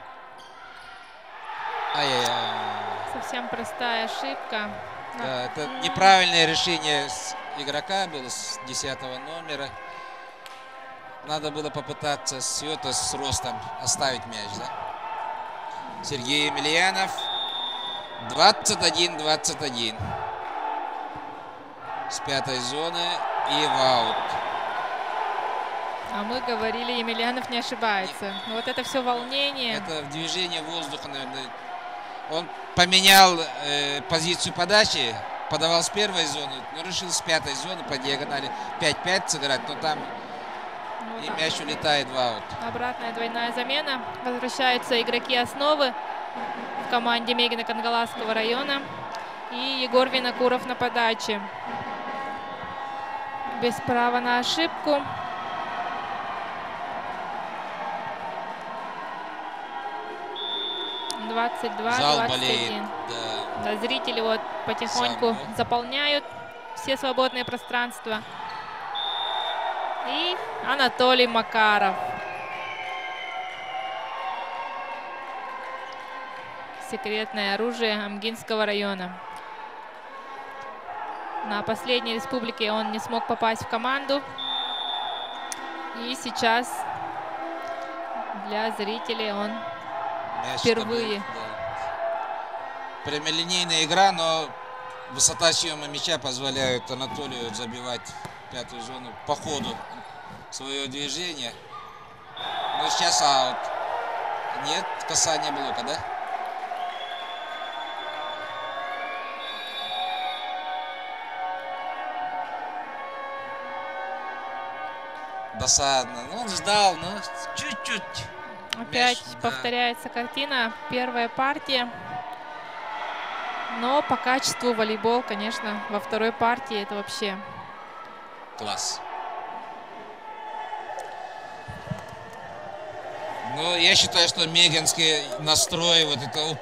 Ай-яй-яй. Совсем простая ошибка. Да, это неправильное решение игрока было с десятого номера. Надо было попытаться с Йота с ростом оставить мяч, да? Сергей Емельянов. двадцать один двадцать один. С пятой зоны и в аут. А мы говорили, Емельянов не ошибается. И... Вот это все волнение. Это движение воздуха, наверное. Он поменял э, позицию подачи, подавал с первой зоны, но решил с пятой зоны по диагонали пять-пять сыграть, но там ну, и да. мяч улетает в аут. Обратная двойная замена. Возвращаются игроки основы в команде Мегина Кангаласского района. И Егор Винокуров на подаче. Без права на ошибку. двадцать два двадцать один. Да. Да, зрители вот потихоньку Сам, заполняют все свободные пространства. И Анатолий Макаров. Секретное оружие Амгинского района. На последней республике он не смог попасть в команду. И сейчас для зрителей он Мяч впервые. Да. Прямолинейная игра, но высота съема мяча позволяет Анатолию забивать пятую зону по ходу своего движения. Но сейчас аут. Нет касания блока, да? Досадно. Ну, он ждал, но чуть-чуть. Опять мяч, повторяется да. картина. Первая партия. Но по качеству волейбол, конечно, во второй партии это вообще класс. Ну, я считаю, что мегинский настрой вот это...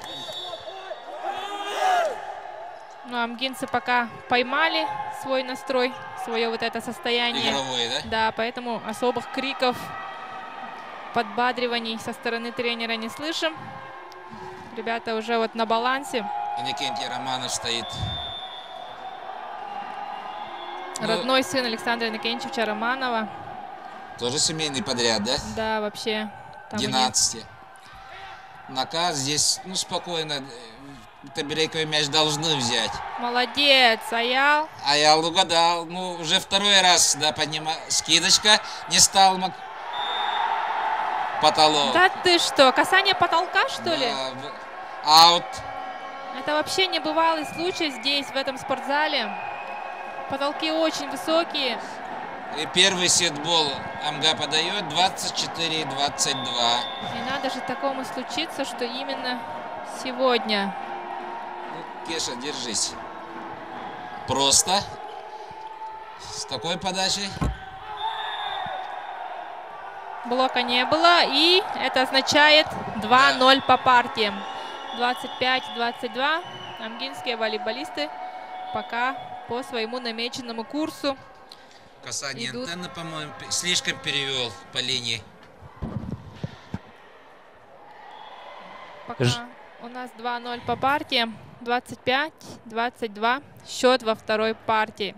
Ну, амгинцы пока поймали свой настрой, свое вот это состояние. Игровое, да? Да, поэтому особых криков, подбадриваний со стороны тренера не слышим. Ребята уже вот на балансе. Иннокентий Романов стоит. Родной сын Александра Иннокентьевича Романова. Тоже семейный подряд, да? Да, вообще. двенадцать. Наказ здесь, ну, спокойно. Табирейковый мяч должны взять. Молодец, Аял. Аял угадал. Ну, уже второй раз, да, поднима... скидочка. Не стал мак... потолок. Да ты что, касание потолка, что да. ли? Аут. Это вообще небывалый случай здесь, в этом спортзале. Потолки очень высокие. И первый сетбол Амга подает двадцать четыре двадцать два. И надо же такому случиться, что именно сегодня. Ну, Кеша, держись. Просто. С такой подачей. Блока не было. И это означает два ноль по партиям. двадцать пять двадцать два. Амгинские волейболисты пока по своему намеченному курсу. Касание идут. Антенны, по-моему, слишком перевел по линии. Пока Ж... у нас два ноль по партиям. двадцать пять двадцать два. Счет во второй партии.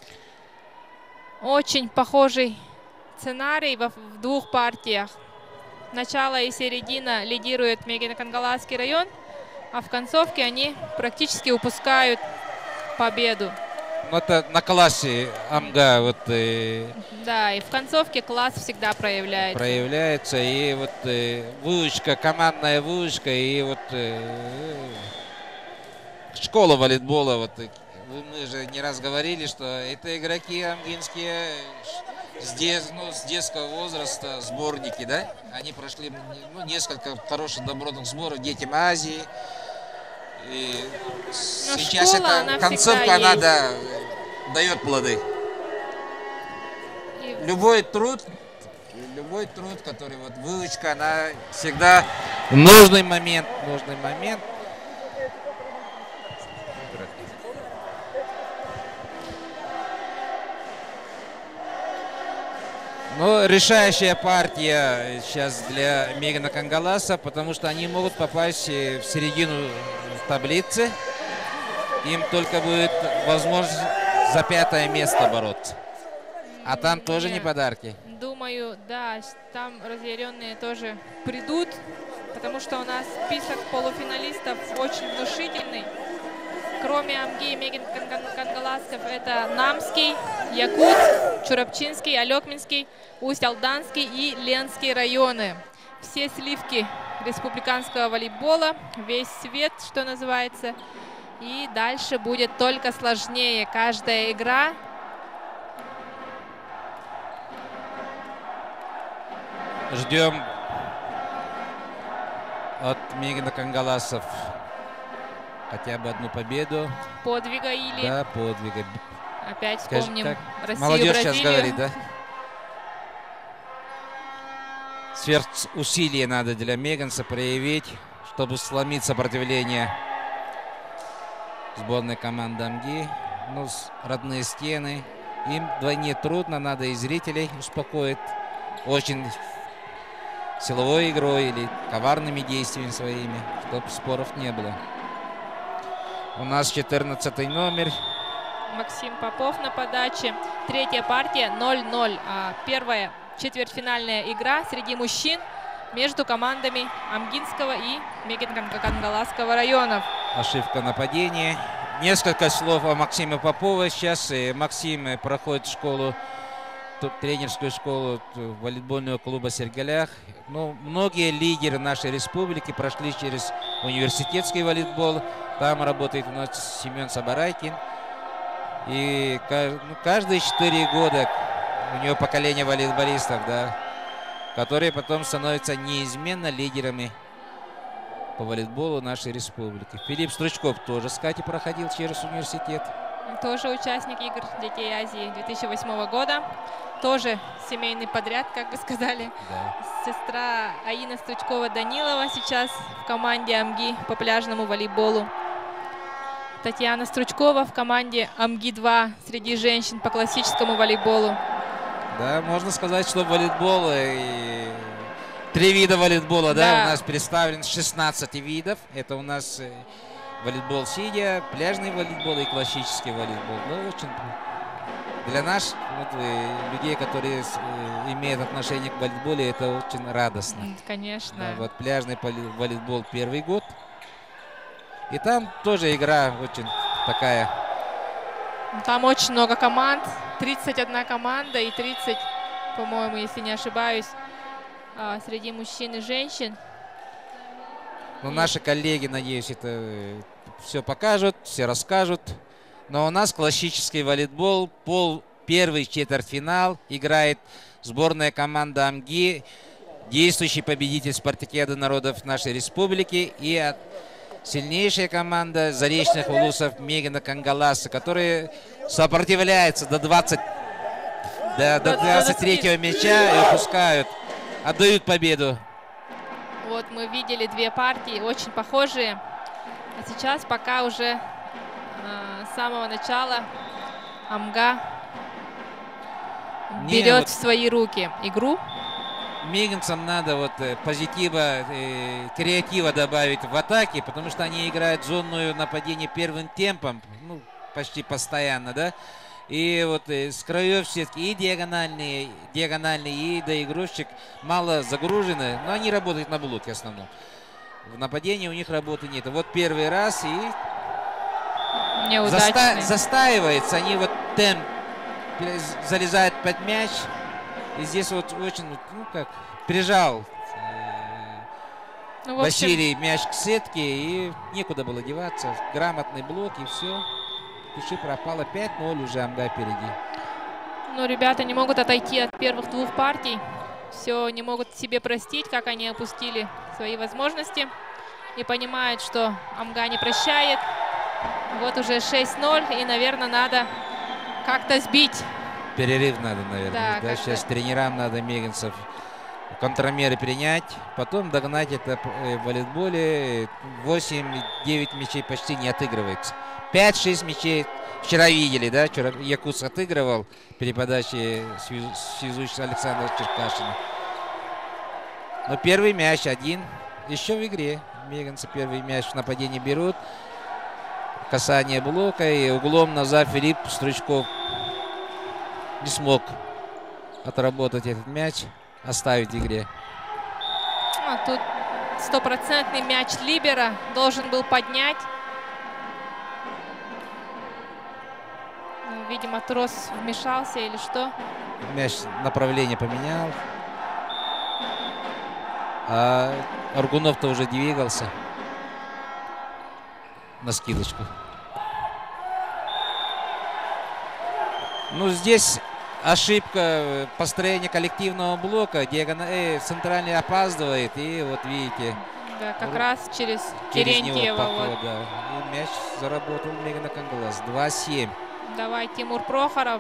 Очень похожий сценарий во, в двух партиях. Начало и середина лидирует Мегино-Кангаласский район, а в концовке они практически упускают победу. Ну, это на классе Амга вот э, да, и в концовке класс всегда проявляется. Проявляется и вот э, выучка, командная выучка и вот э, школа волейбола. Вот мы же не раз говорили, что это игроки амгинские с, дет, ну, с детского возраста, сборники, да? Они прошли ну, несколько хороших добротных сборов детям Азии. И но сейчас школа, эта она концовка, она есть. да, дает плоды. И... Любой труд, любой труд, который вот выучка, она всегда в нужный момент, нужный момент. Ну, решающая партия сейчас для Мегина Кангаласа, потому что они могут попасть в середину таблицы. Им только будет возможность за пятое место бороться. А там Нет, тоже не подарки. Думаю, да, там разъяренные тоже придут, потому что у нас список полуфиналистов очень внушительный. Кроме Амги и Мегин Кангаласков, это Намский, Якут, Чурапчинский, Алекминский, Усть-Алданский и Ленский районы. Все сливки республиканского волейбола. Весь свет, что называется. И дальше будет только сложнее каждая игра. Ждем от Мегена Кангаласов хотя бы одну победу. Подвига или... Да, подвига. Опять Скажи, вспомним как Россию, молодежь Бразилию. сейчас говорит, да? Сверхусилие надо для Меганса проявить, чтобы сломить сопротивление сборной команды АМГИ. Ну, родные стены. Им вдвойне трудно, надо и зрителей успокоить. Очень силовой игрой или коварными действиями своими, чтобы споров не было. У нас четырнадцатый номер. Максим Попов на подаче. Третья партия ноль ноль. А первая четвертьфинальная игра среди мужчин между командами Амгинского и Мегенкангаласского районов. Ошибка нападения. Несколько слов о Максиме Попове. Сейчас Максим проходит школу, тренерскую школу волейбольного клуба «Сергалях». Ну, многие лидеры нашей республики прошли через университетский волейбол. Там работает у нас Семен Сабарайкин. И ну, каждые четыре года у него поколение волейболистов, да, которые потом становятся неизменно лидерами по волейболу нашей республики. Филипп Стручков тоже с Катей проходил через университет. Тоже участник игр детей Азии две тысячи восьмого года. Тоже семейный подряд, как вы сказали. Да. Сестра Аина Стручкова-Данилова сейчас в команде АМГИ по пляжному волейболу. Татьяна Стручкова в команде АМГИ-два среди женщин по классическому волейболу. Да, можно сказать, что волейбол и три вида волейбола, да, да, у нас представлен шестнадцать видов. Это у нас волейбол сидя, пляжный волейбол и классический волейбол. Ну, очень для нас, вот, людей, которые имеют отношение к волейболу, это очень радостно. Конечно. Да, вот пляжный волейбол первый год. И там тоже игра очень такая. Там очень много команд. тридцать одна команда и тридцать, по-моему, если не ошибаюсь, среди мужчин и женщин. Ну, наши коллеги, надеюсь, это все покажут, все расскажут. Но у нас классический волейбол, пол первый четвертьфинал. Играет сборная команда АМГИ, действующий победитель спартакиады народов нашей республики, и от сильнейшая команда Заречных улусов Мегена Кангаласа, которые сопротивляются до двадцать, до, до двадцать третьего мяча и опускают, отдают победу. Вот мы видели две партии, очень похожие. А сейчас пока уже э, с самого начала АМГА берет вот в свои руки игру. Мегенцам надо вот позитива, э, креатива добавить в атаке, потому что они играют зонную нападение первым темпом, ну, почти постоянно, да. И вот э, с краев все-таки и диагональные, диагональные, и доигрушечек мало загружены, но они работают на блоке в основном. В нападении у них работы нет. Вот первый раз и заста застаивается, они вот темп залезают под мяч. И здесь вот очень, ну как, прижал ну, Василий общем... мяч к сетке, и некуда было деваться. Грамотный блок, и все. Пиши пропало. пять ноль уже АМГА впереди. Ну, ребята не могут отойти от первых двух партий. Все, не могут себе простить, как они опустили свои возможности. И понимают, что АМГА не прощает. Вот уже шесть ноль, и, наверное, надо как-то сбить. Перерыв надо, наверное. Да, да? Сейчас тренерам надо мегенцев контрамеры принять, потом догнать это в волейболе. восемь-девять мячей почти не отыгрывается. пять-шесть мячей вчера видели, да? Вчера Якутс отыгрывал при подаче связующего Александра Черкашина. Но первый мяч один еще в игре. Мегенцы первый мяч в нападении берут. Касание блока, и углом назад Филипп Стручков не смог отработать этот мяч, оставить в игре. А тут стопроцентный мяч либера должен был поднять. Ну, видимо, трос вмешался или что. Мяч направление поменял. А Аргунов-то уже двигался на скидочку. Ну, здесь ошибка построения коллективного блока. Диагонал, э, центральный опаздывает. И вот видите. Да, как вот раз через, через Терентьева. Него поход, вот. да. И мяч заработал Мегана Кангалас. два семь. Давай, Тимур Прохоров.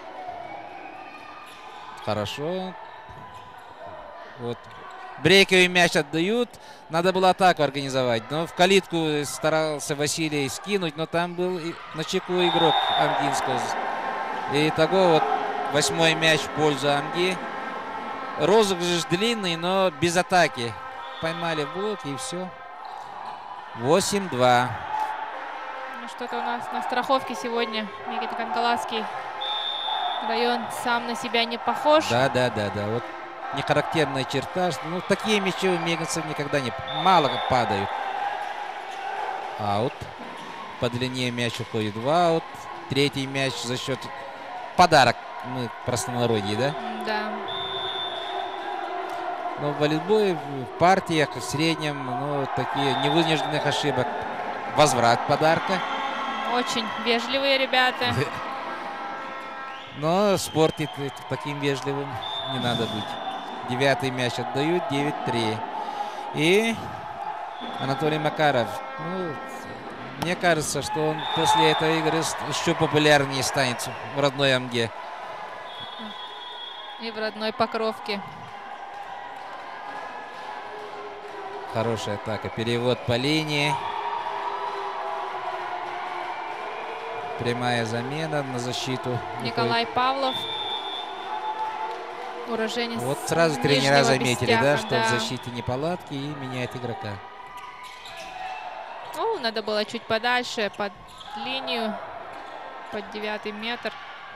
Хорошо. Вот. Брейковый мяч отдают. Надо было атаку организовать. Но в калитку старался Василий скинуть. Но там был на чеку игрок Амгинского. И итого вот восьмой мяч в пользу Амги. Розыгрыш длинный, но без атаки. Поймали в блок и все. восемь два. Ну, что-то у нас на страховке сегодня. Меган Кангаласский район сам на себя не похож. Да, да, да, да. Вот нехарактерная черта. Ну, такие мячи у меганцев никогда не мало падают. Аут. По длине мяч уходит в аут. Третий мяч за счет подарок. Мы простонародье, да? Да. Но в волейболе, в партиях, в среднем, ну, такие невынужденных ошибок. Возврат подарка. Очень вежливые ребята. Но в спорте таким вежливым не надо быть. Девятый мяч отдают, девять три. И Анатолий Макаров. Ну, мне кажется, что он после этой игры еще популярнее станет в родной Амге. И в родной Покровке. Хорошая атака. Перевод по линии. Прямая замена на защиту. Николай Павлов. Уроженец. Вот сразу тренера заметили, Бестяха, да, что да. в защите неполадки, и меняет игрока. Ну, надо было чуть подальше, под линию, под девятый метр.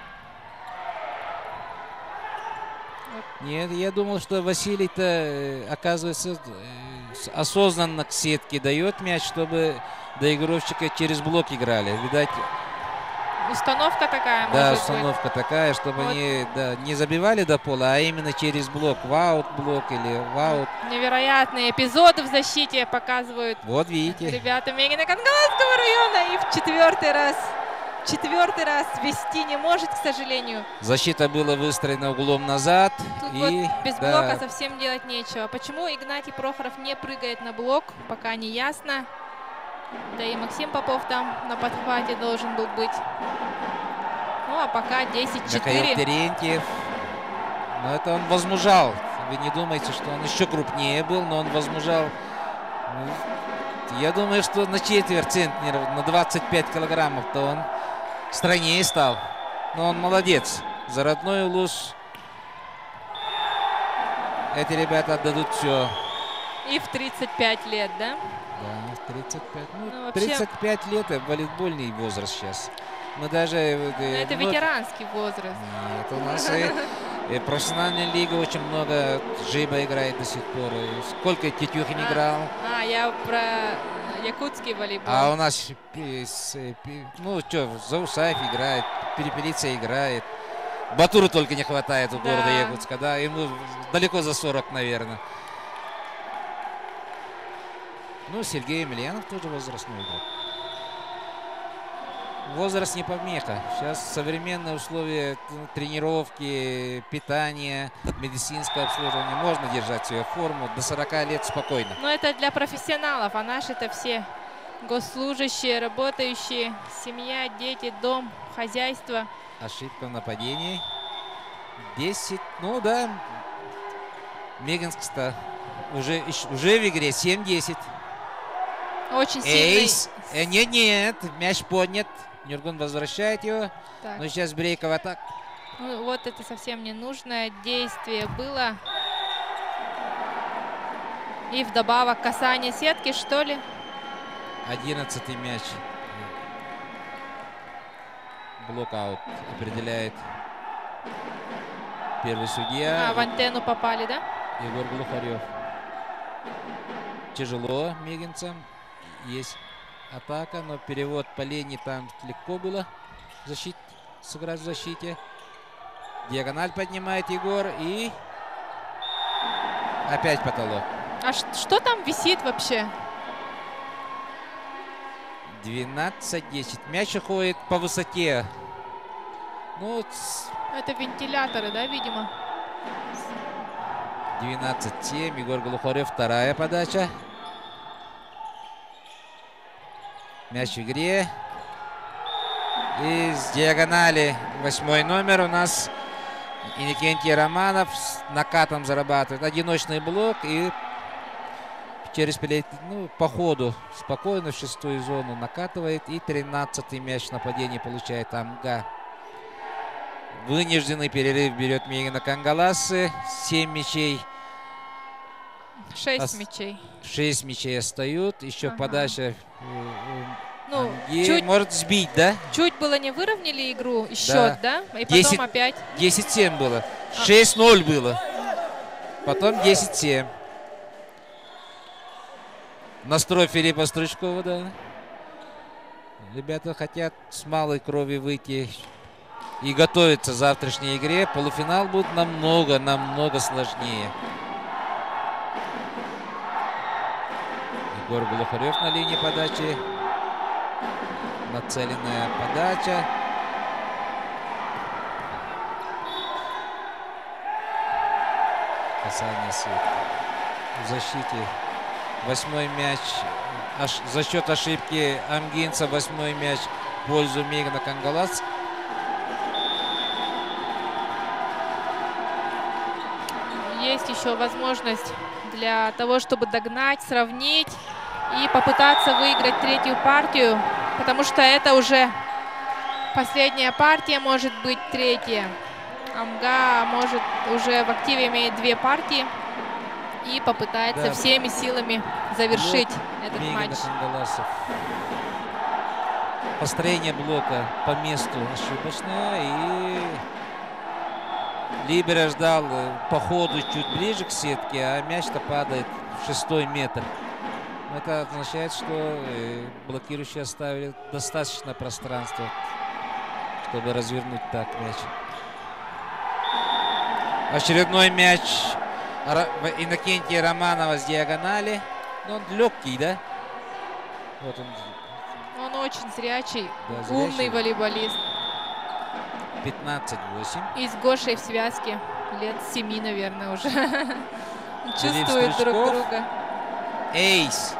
Вот. Нет, я думал, что Василий-то, оказывается, осознанно к сетке дает мяч, чтобы доигровщика через блок играли. Видать, установка такая, да, может установка быть. такая, чтобы вот они, да, не забивали до пола, а именно через блок, в аут-блок или в аут. Невероятные эпизоды в защите показывают. Вот видите. Ребята Мегана Кангаласского района. И в четвертый раз, четвертый раз вести не может, к сожалению. Защита была выстроена углом назад. Тут и, вот без да, блока совсем делать нечего. Почему Игнатий Прохоров не прыгает на блок, пока не ясно. Да и Максим Попов там на подхвате должен был быть. Ну а пока десять четыре. Михаил Терентьев. Но это он возмужал. Вы не думаете, что он еще крупнее был, но он возмужал. Я думаю, что на четверть центнера, на двадцать пять килограммов-то он стройнее стал. Но он молодец. За родной Улус эти ребята отдадут все. И в тридцать пять лет, да? Да, в тридцать пять. Ну, Ну, вообще... тридцать пять лет — это волейбольный возраст сейчас. Мы даже... Но это ну, ветеранский возраст. Нет, у нас и, и профессиональная лига очень много. Жиба играет до сих пор. И сколько Тетюхин а, играл. А, я про якутский волейбол. А у нас, ну что, Заусаев играет, Перепелица играет. Батуры только не хватает у города Да. Якутска, да, ему далеко за сорок, наверное. Ну, Сергей Емельянов тоже возрастной игрок. Возраст не помеха. Сейчас современные условия тренировки, питания, медицинское обслуживание. Можно держать свою форму до сорока лет спокойно. Но это для профессионалов, а наши-то все госслужащие, работающие, семья, дети, дом, хозяйство. Ошибка в нападении. десять. Ну да. Меганск-то уже, уже в игре семь-десять. Очень сильный. Эйс. Э, нет, нет. Мяч поднят. Нюргун возвращает его. Так. Но сейчас Брейков атак. Ну, вот это совсем ненужное действие было. И вдобавок касание сетки, что ли? Одиннадцатый мяч. Блокаут определяет первый судья. А, в антенну попали, да? Егор Глухарев. Тяжело мегинцам. Есть атака, но перевод по линии там легко было защит, сыграть в защите. Диагональ поднимает Егор и опять потолок. А что там висит вообще? двенадцать десять. Мяч уходит по высоте. Ну, это вентиляторы, да, видимо? двенадцать семь. Егор Глухарев, вторая подача. Мяч в игре. И с диагонали восьмой номер у нас Иннокентий Романов с накатом зарабатывает. Одиночный блок и через ну, по ходу спокойно в шестую зону накатывает. И тринадцатый мяч в нападении получает Амга. Вынужденный перерыв берет Мегина Кангаласы. семь мячей. шесть Ос... мячей. шесть мячей остают. Еще ага. подача. Ну, чуть, может сбить, да? Чуть было не выровняли игру, счет, да? да? И потом десять, опять. десять семь было. шесть ноль было. Потом десять семь. Настрой Филиппа Стручкова, да. Ребята хотят с малой крови выйти и готовиться к завтрашней игре. Полуфинал будет намного, намного сложнее. Егор Глухарев на линии подачи. Нацеленная подача. Касание света. В защите восьмой мяч. Аш, за счет ошибки амгинца восьмой мяч в пользу Мегина Кангалас. Есть еще возможность для того, чтобы догнать, сравнить и попытаться выиграть третью партию, потому что это уже последняя партия, может быть третья. Амга может уже в активе имеет две партии и попытается да. всеми силами завершить блок этот Мегина матч. Кангаласов. Построение блока по месту ошибочное, и Либера ждал по ходу чуть ближе к сетке, а мяч-то падает в шестой метр. Это означает, что блокирующие оставили достаточно пространства, чтобы развернуть так мяч. Очередной мяч Иннокентия Романова с диагонали. Но он легкий, да? Вот он. Он очень зрячий, да, зрячий. Умный волейболист. пятнадцать восемь. И с Гошей в связке. Лет семи, наверное, уже. Чувствуют друг друга. Эйс.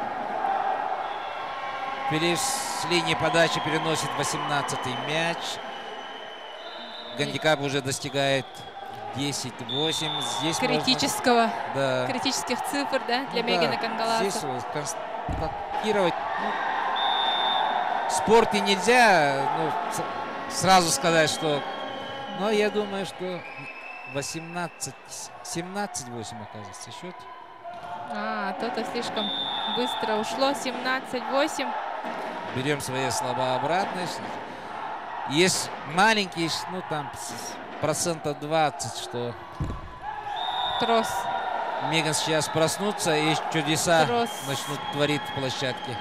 Филипп с линии подачи переносит восемнадцатый мяч. Гандикап уже достигает десять восемь. Здесь критического, можно, да. критических цифр, да, для ну, Мегина да. Кангаласа. Здесь констатировать, ну, в спорте нельзя ну, сразу сказать, что, но я думаю, что восемнадцать семнадцать восемь оказывается счет. А, то-то слишком быстро ушло. семнадцать восемь. Берем свои слова обратно. Есть маленький, ну там процентов двадцать, что трос. Меган сейчас проснутся и чудеса трос. начнут творить в площадке.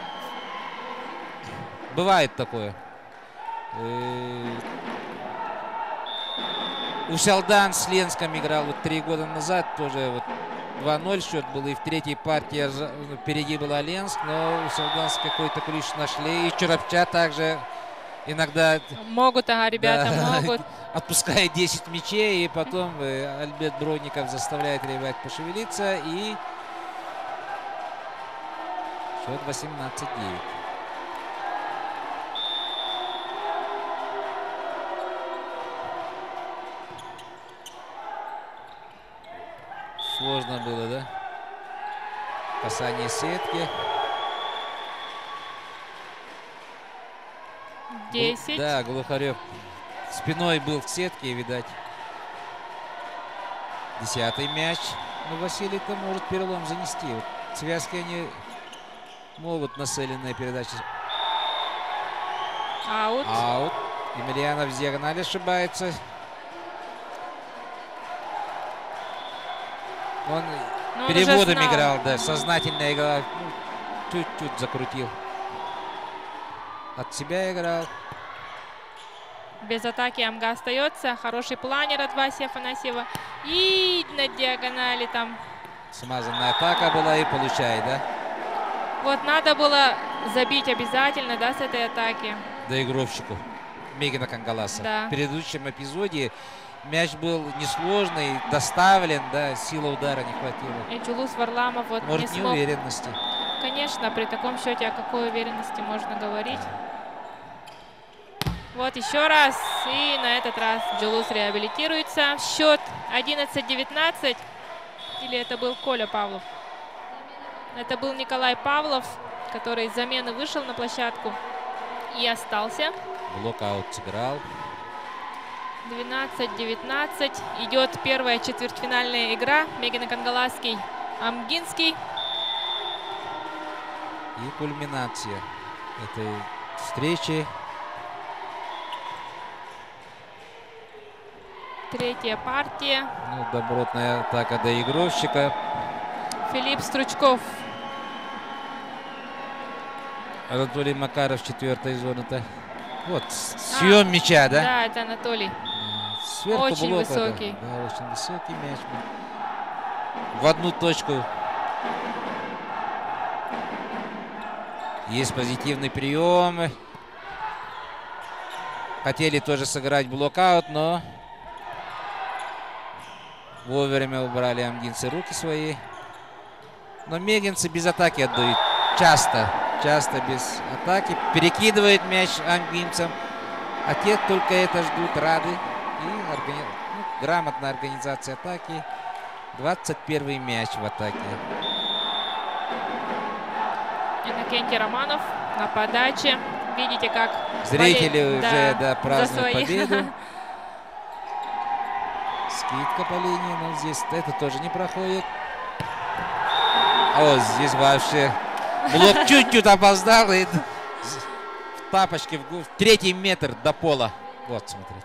Бывает такое. Усялдан с Ленском играл вот три года назад, тоже вот два ноль счет был, и в третьей партии впереди была Ленск, но Усялдан с какой-то ключ нашли, и Чурапча также иногда могут, ага, ребята, да, могут. Отпускает десять мячей, и потом Альберт Бронников заставляет ребят пошевелиться, и счет восемнадцать девять. Сложно было, да? Касание сетки. десять. Да, Глухарев спиной был к сетке, видать. Десятый мяч. Ну, Василий-то может перелом занести. Вот связки они могут, нацеленные передачи. Аут. Аут. Емельянов в диагонали ошибается. Он Но переводом он играл, да, сознательно играл. Чуть-чуть ну, закрутил. От себя играл. Без атаки Амга остается. Хороший планер от Васи Афанасьева. И на диагонали там Смазанная атака была и получает, да? Вот надо было забить обязательно, да, с этой атаки. Доигровщику Мегина Кангаласа. Да. В предыдущем эпизоде мяч был несложный, доставлен, да, сила удара не хватило. И Джулус Варламов вот Может, не смог. неуверенности. Конечно, при таком счете о какой уверенности можно говорить. Вот еще раз. И на этот раз Джулус реабилитируется. Счет одиннадцать девятнадцать. Или это был Коля Павлов? Это был Николай Павлов, который из замены вышел на площадку и остался. Блокаут сыграл. двенадцать девятнадцать. Идет первая четвертьфинальная игра. Мегина Кангалаский, Амгинский. И кульминация этой встречи. Третья партия. Ну, добротная атака доигровщика. Филипп Стручков. Анатолий Макаров, четвертой зоны-то. Вот, съем а, мяча, да? Да, это Анатолий. Сверху очень блока, высокий. Да, да, очень высокий мяч был. В одну точку. Есть позитивный прием. Хотели тоже сыграть блокаут, но вовремя убрали амгинцы руки свои. Но мегинцы без атаки отдают. Часто, часто без атаки. Перекидывает мяч амгинцам. А те только это ждут, рады. И органи... ну, грамотная организация атаки. двадцать первый мяч в атаке. Иннокентий Романов на подаче. Видите, как зрители боле... уже да, да, празднуют победу. Скидка по линии, но здесь это тоже не проходит. О, здесь вообще блок чуть-чуть опоздал. И в тапочке в третий метр до пола. Вот, смотри.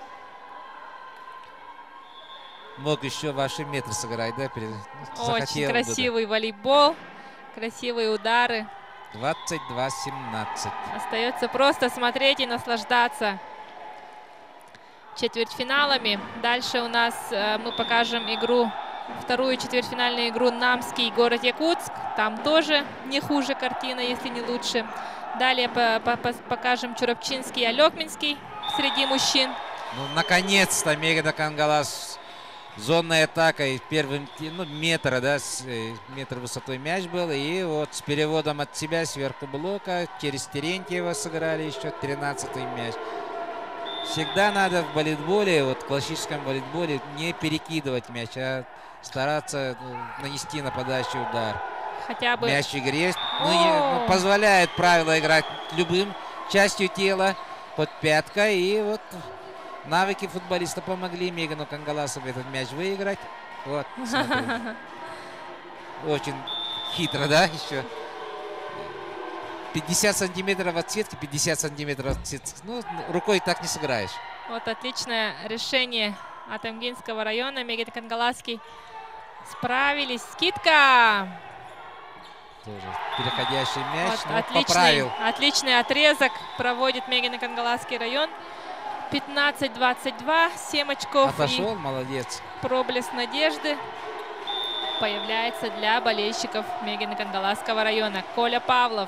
Мог еще ваши метры сыграть, да? Очень красивый бы, да. волейбол, красивые удары. двадцать два семнадцать. Остается просто смотреть и наслаждаться четвертьфиналами. Дальше у нас э, мы покажем игру, вторую четвертьфинальную игру Намский, город Якутск. Там тоже не хуже картина, если не лучше. Далее по по покажем Чурапчинский, Алекминский среди мужчин. Ну, наконец-то Мегина Кангалас зонной атакой первым, ну, метра, да, с, метр высотой мяч был. И вот с переводом от себя сверху блока через Терентьева сыграли еще тринадцатый мяч. Всегда надо в волейболе, вот в классическом волейболе, не перекидывать мяч, а стараться ну, нанести нападающий удар. Хотя бы. Мяч в игре ну, ну, позволяет правило играть любым частью тела, под пяткой. И вот навыки футболиста помогли Мегану Кангаласу этот мяч выиграть. Вот, смотри. Очень хитро, да, еще. пятьдесят сантиметров от сетки, пятьдесят сантиметров от сетки. Ну, рукой так не сыграешь. Вот отличное решение от Амгинского района. Мегин Кангалаский справились. Скидка! Тоже переходящий мяч. Вот, отличный, поправил. Отличный отрезок проводит Мегин Кангалаский район. пятнадцать двадцать два, семь очков. Отошел, молодец. Проблеск надежды появляется для болельщиков Мегина Кангаласского района. Коля Павлов.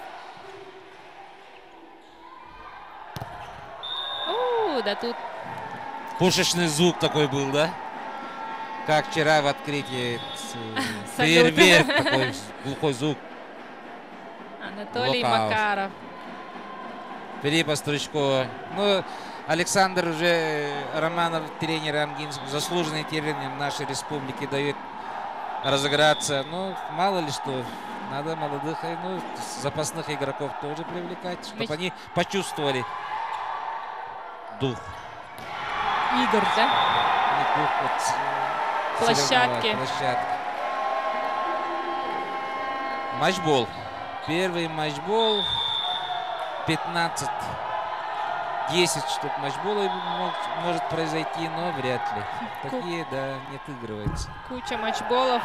У, да тут... Пушечный звук такой был, да? Как вчера в открытии. Фейерверк, такой глухой звук. Анатолий Макаров. Филиппа Стручкова. Ну, Александр уже Романов, тренер Амгинского, заслуженный тренер нашей республики, дает разыграться. Ну, мало ли что, надо молодых, ну, запасных игроков тоже привлекать, чтобы Ведь... они почувствовали дух. Игр, да? Не дух, вот, площадки. площадки. Матчбол. Первый матчбол. пятнадцать десять штук матчбола может произойти, но вряд ли. Такие, да, не отыгрываются. Куча матчболов.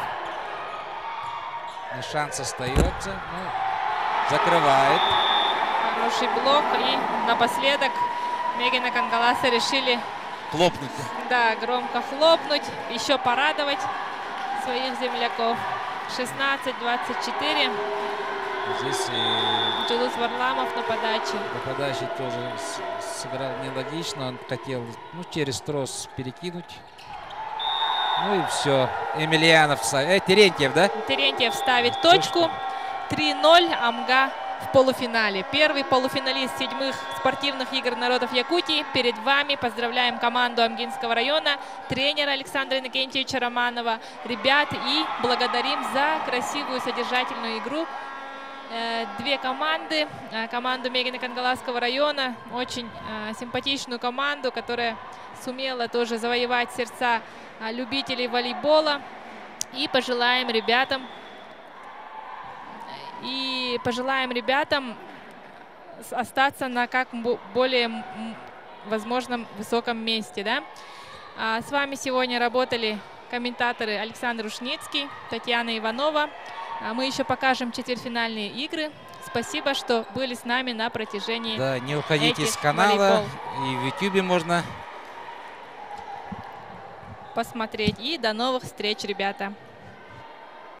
Но шанс остается. Ну, закрывает. Хороший блок. И напоследок Мегина Кангаласа решили хлопнуть. Да, громко хлопнуть. Еще порадовать своих земляков. шестнадцать двадцать четыре. Здесь э, Джилус Варламов на подаче. нападающий тоже сыграл нелогично. Он хотел ну, через трос перекинуть. Ну и все. Емельянов, э, Терентьев, да? Терентьев ставит точку. три ноль. Амга в полуфинале. Первый полуфиналист седьмых спортивных игр народов Якутии. Перед вами поздравляем команду Амгинского района, тренера Александра Иннокентьевича Романова, ребят, и благодарим за красивую содержательную игру. Две команды. Команду Мегино-Кангаласского района, очень симпатичную команду, которая сумела тоже завоевать сердца любителей волейбола. И пожелаем ребятам И пожелаем ребятам остаться на как более возможном высоком месте. Да? А с вами сегодня работали комментаторы Александр Ушницкий, Татьяна Иванова. А мы еще покажем четвертьфинальные игры. Спасибо, что были с нами на протяжении Да, не уходите этих с канала. волейбол. И в ютубе можно посмотреть. И до новых встреч, ребята!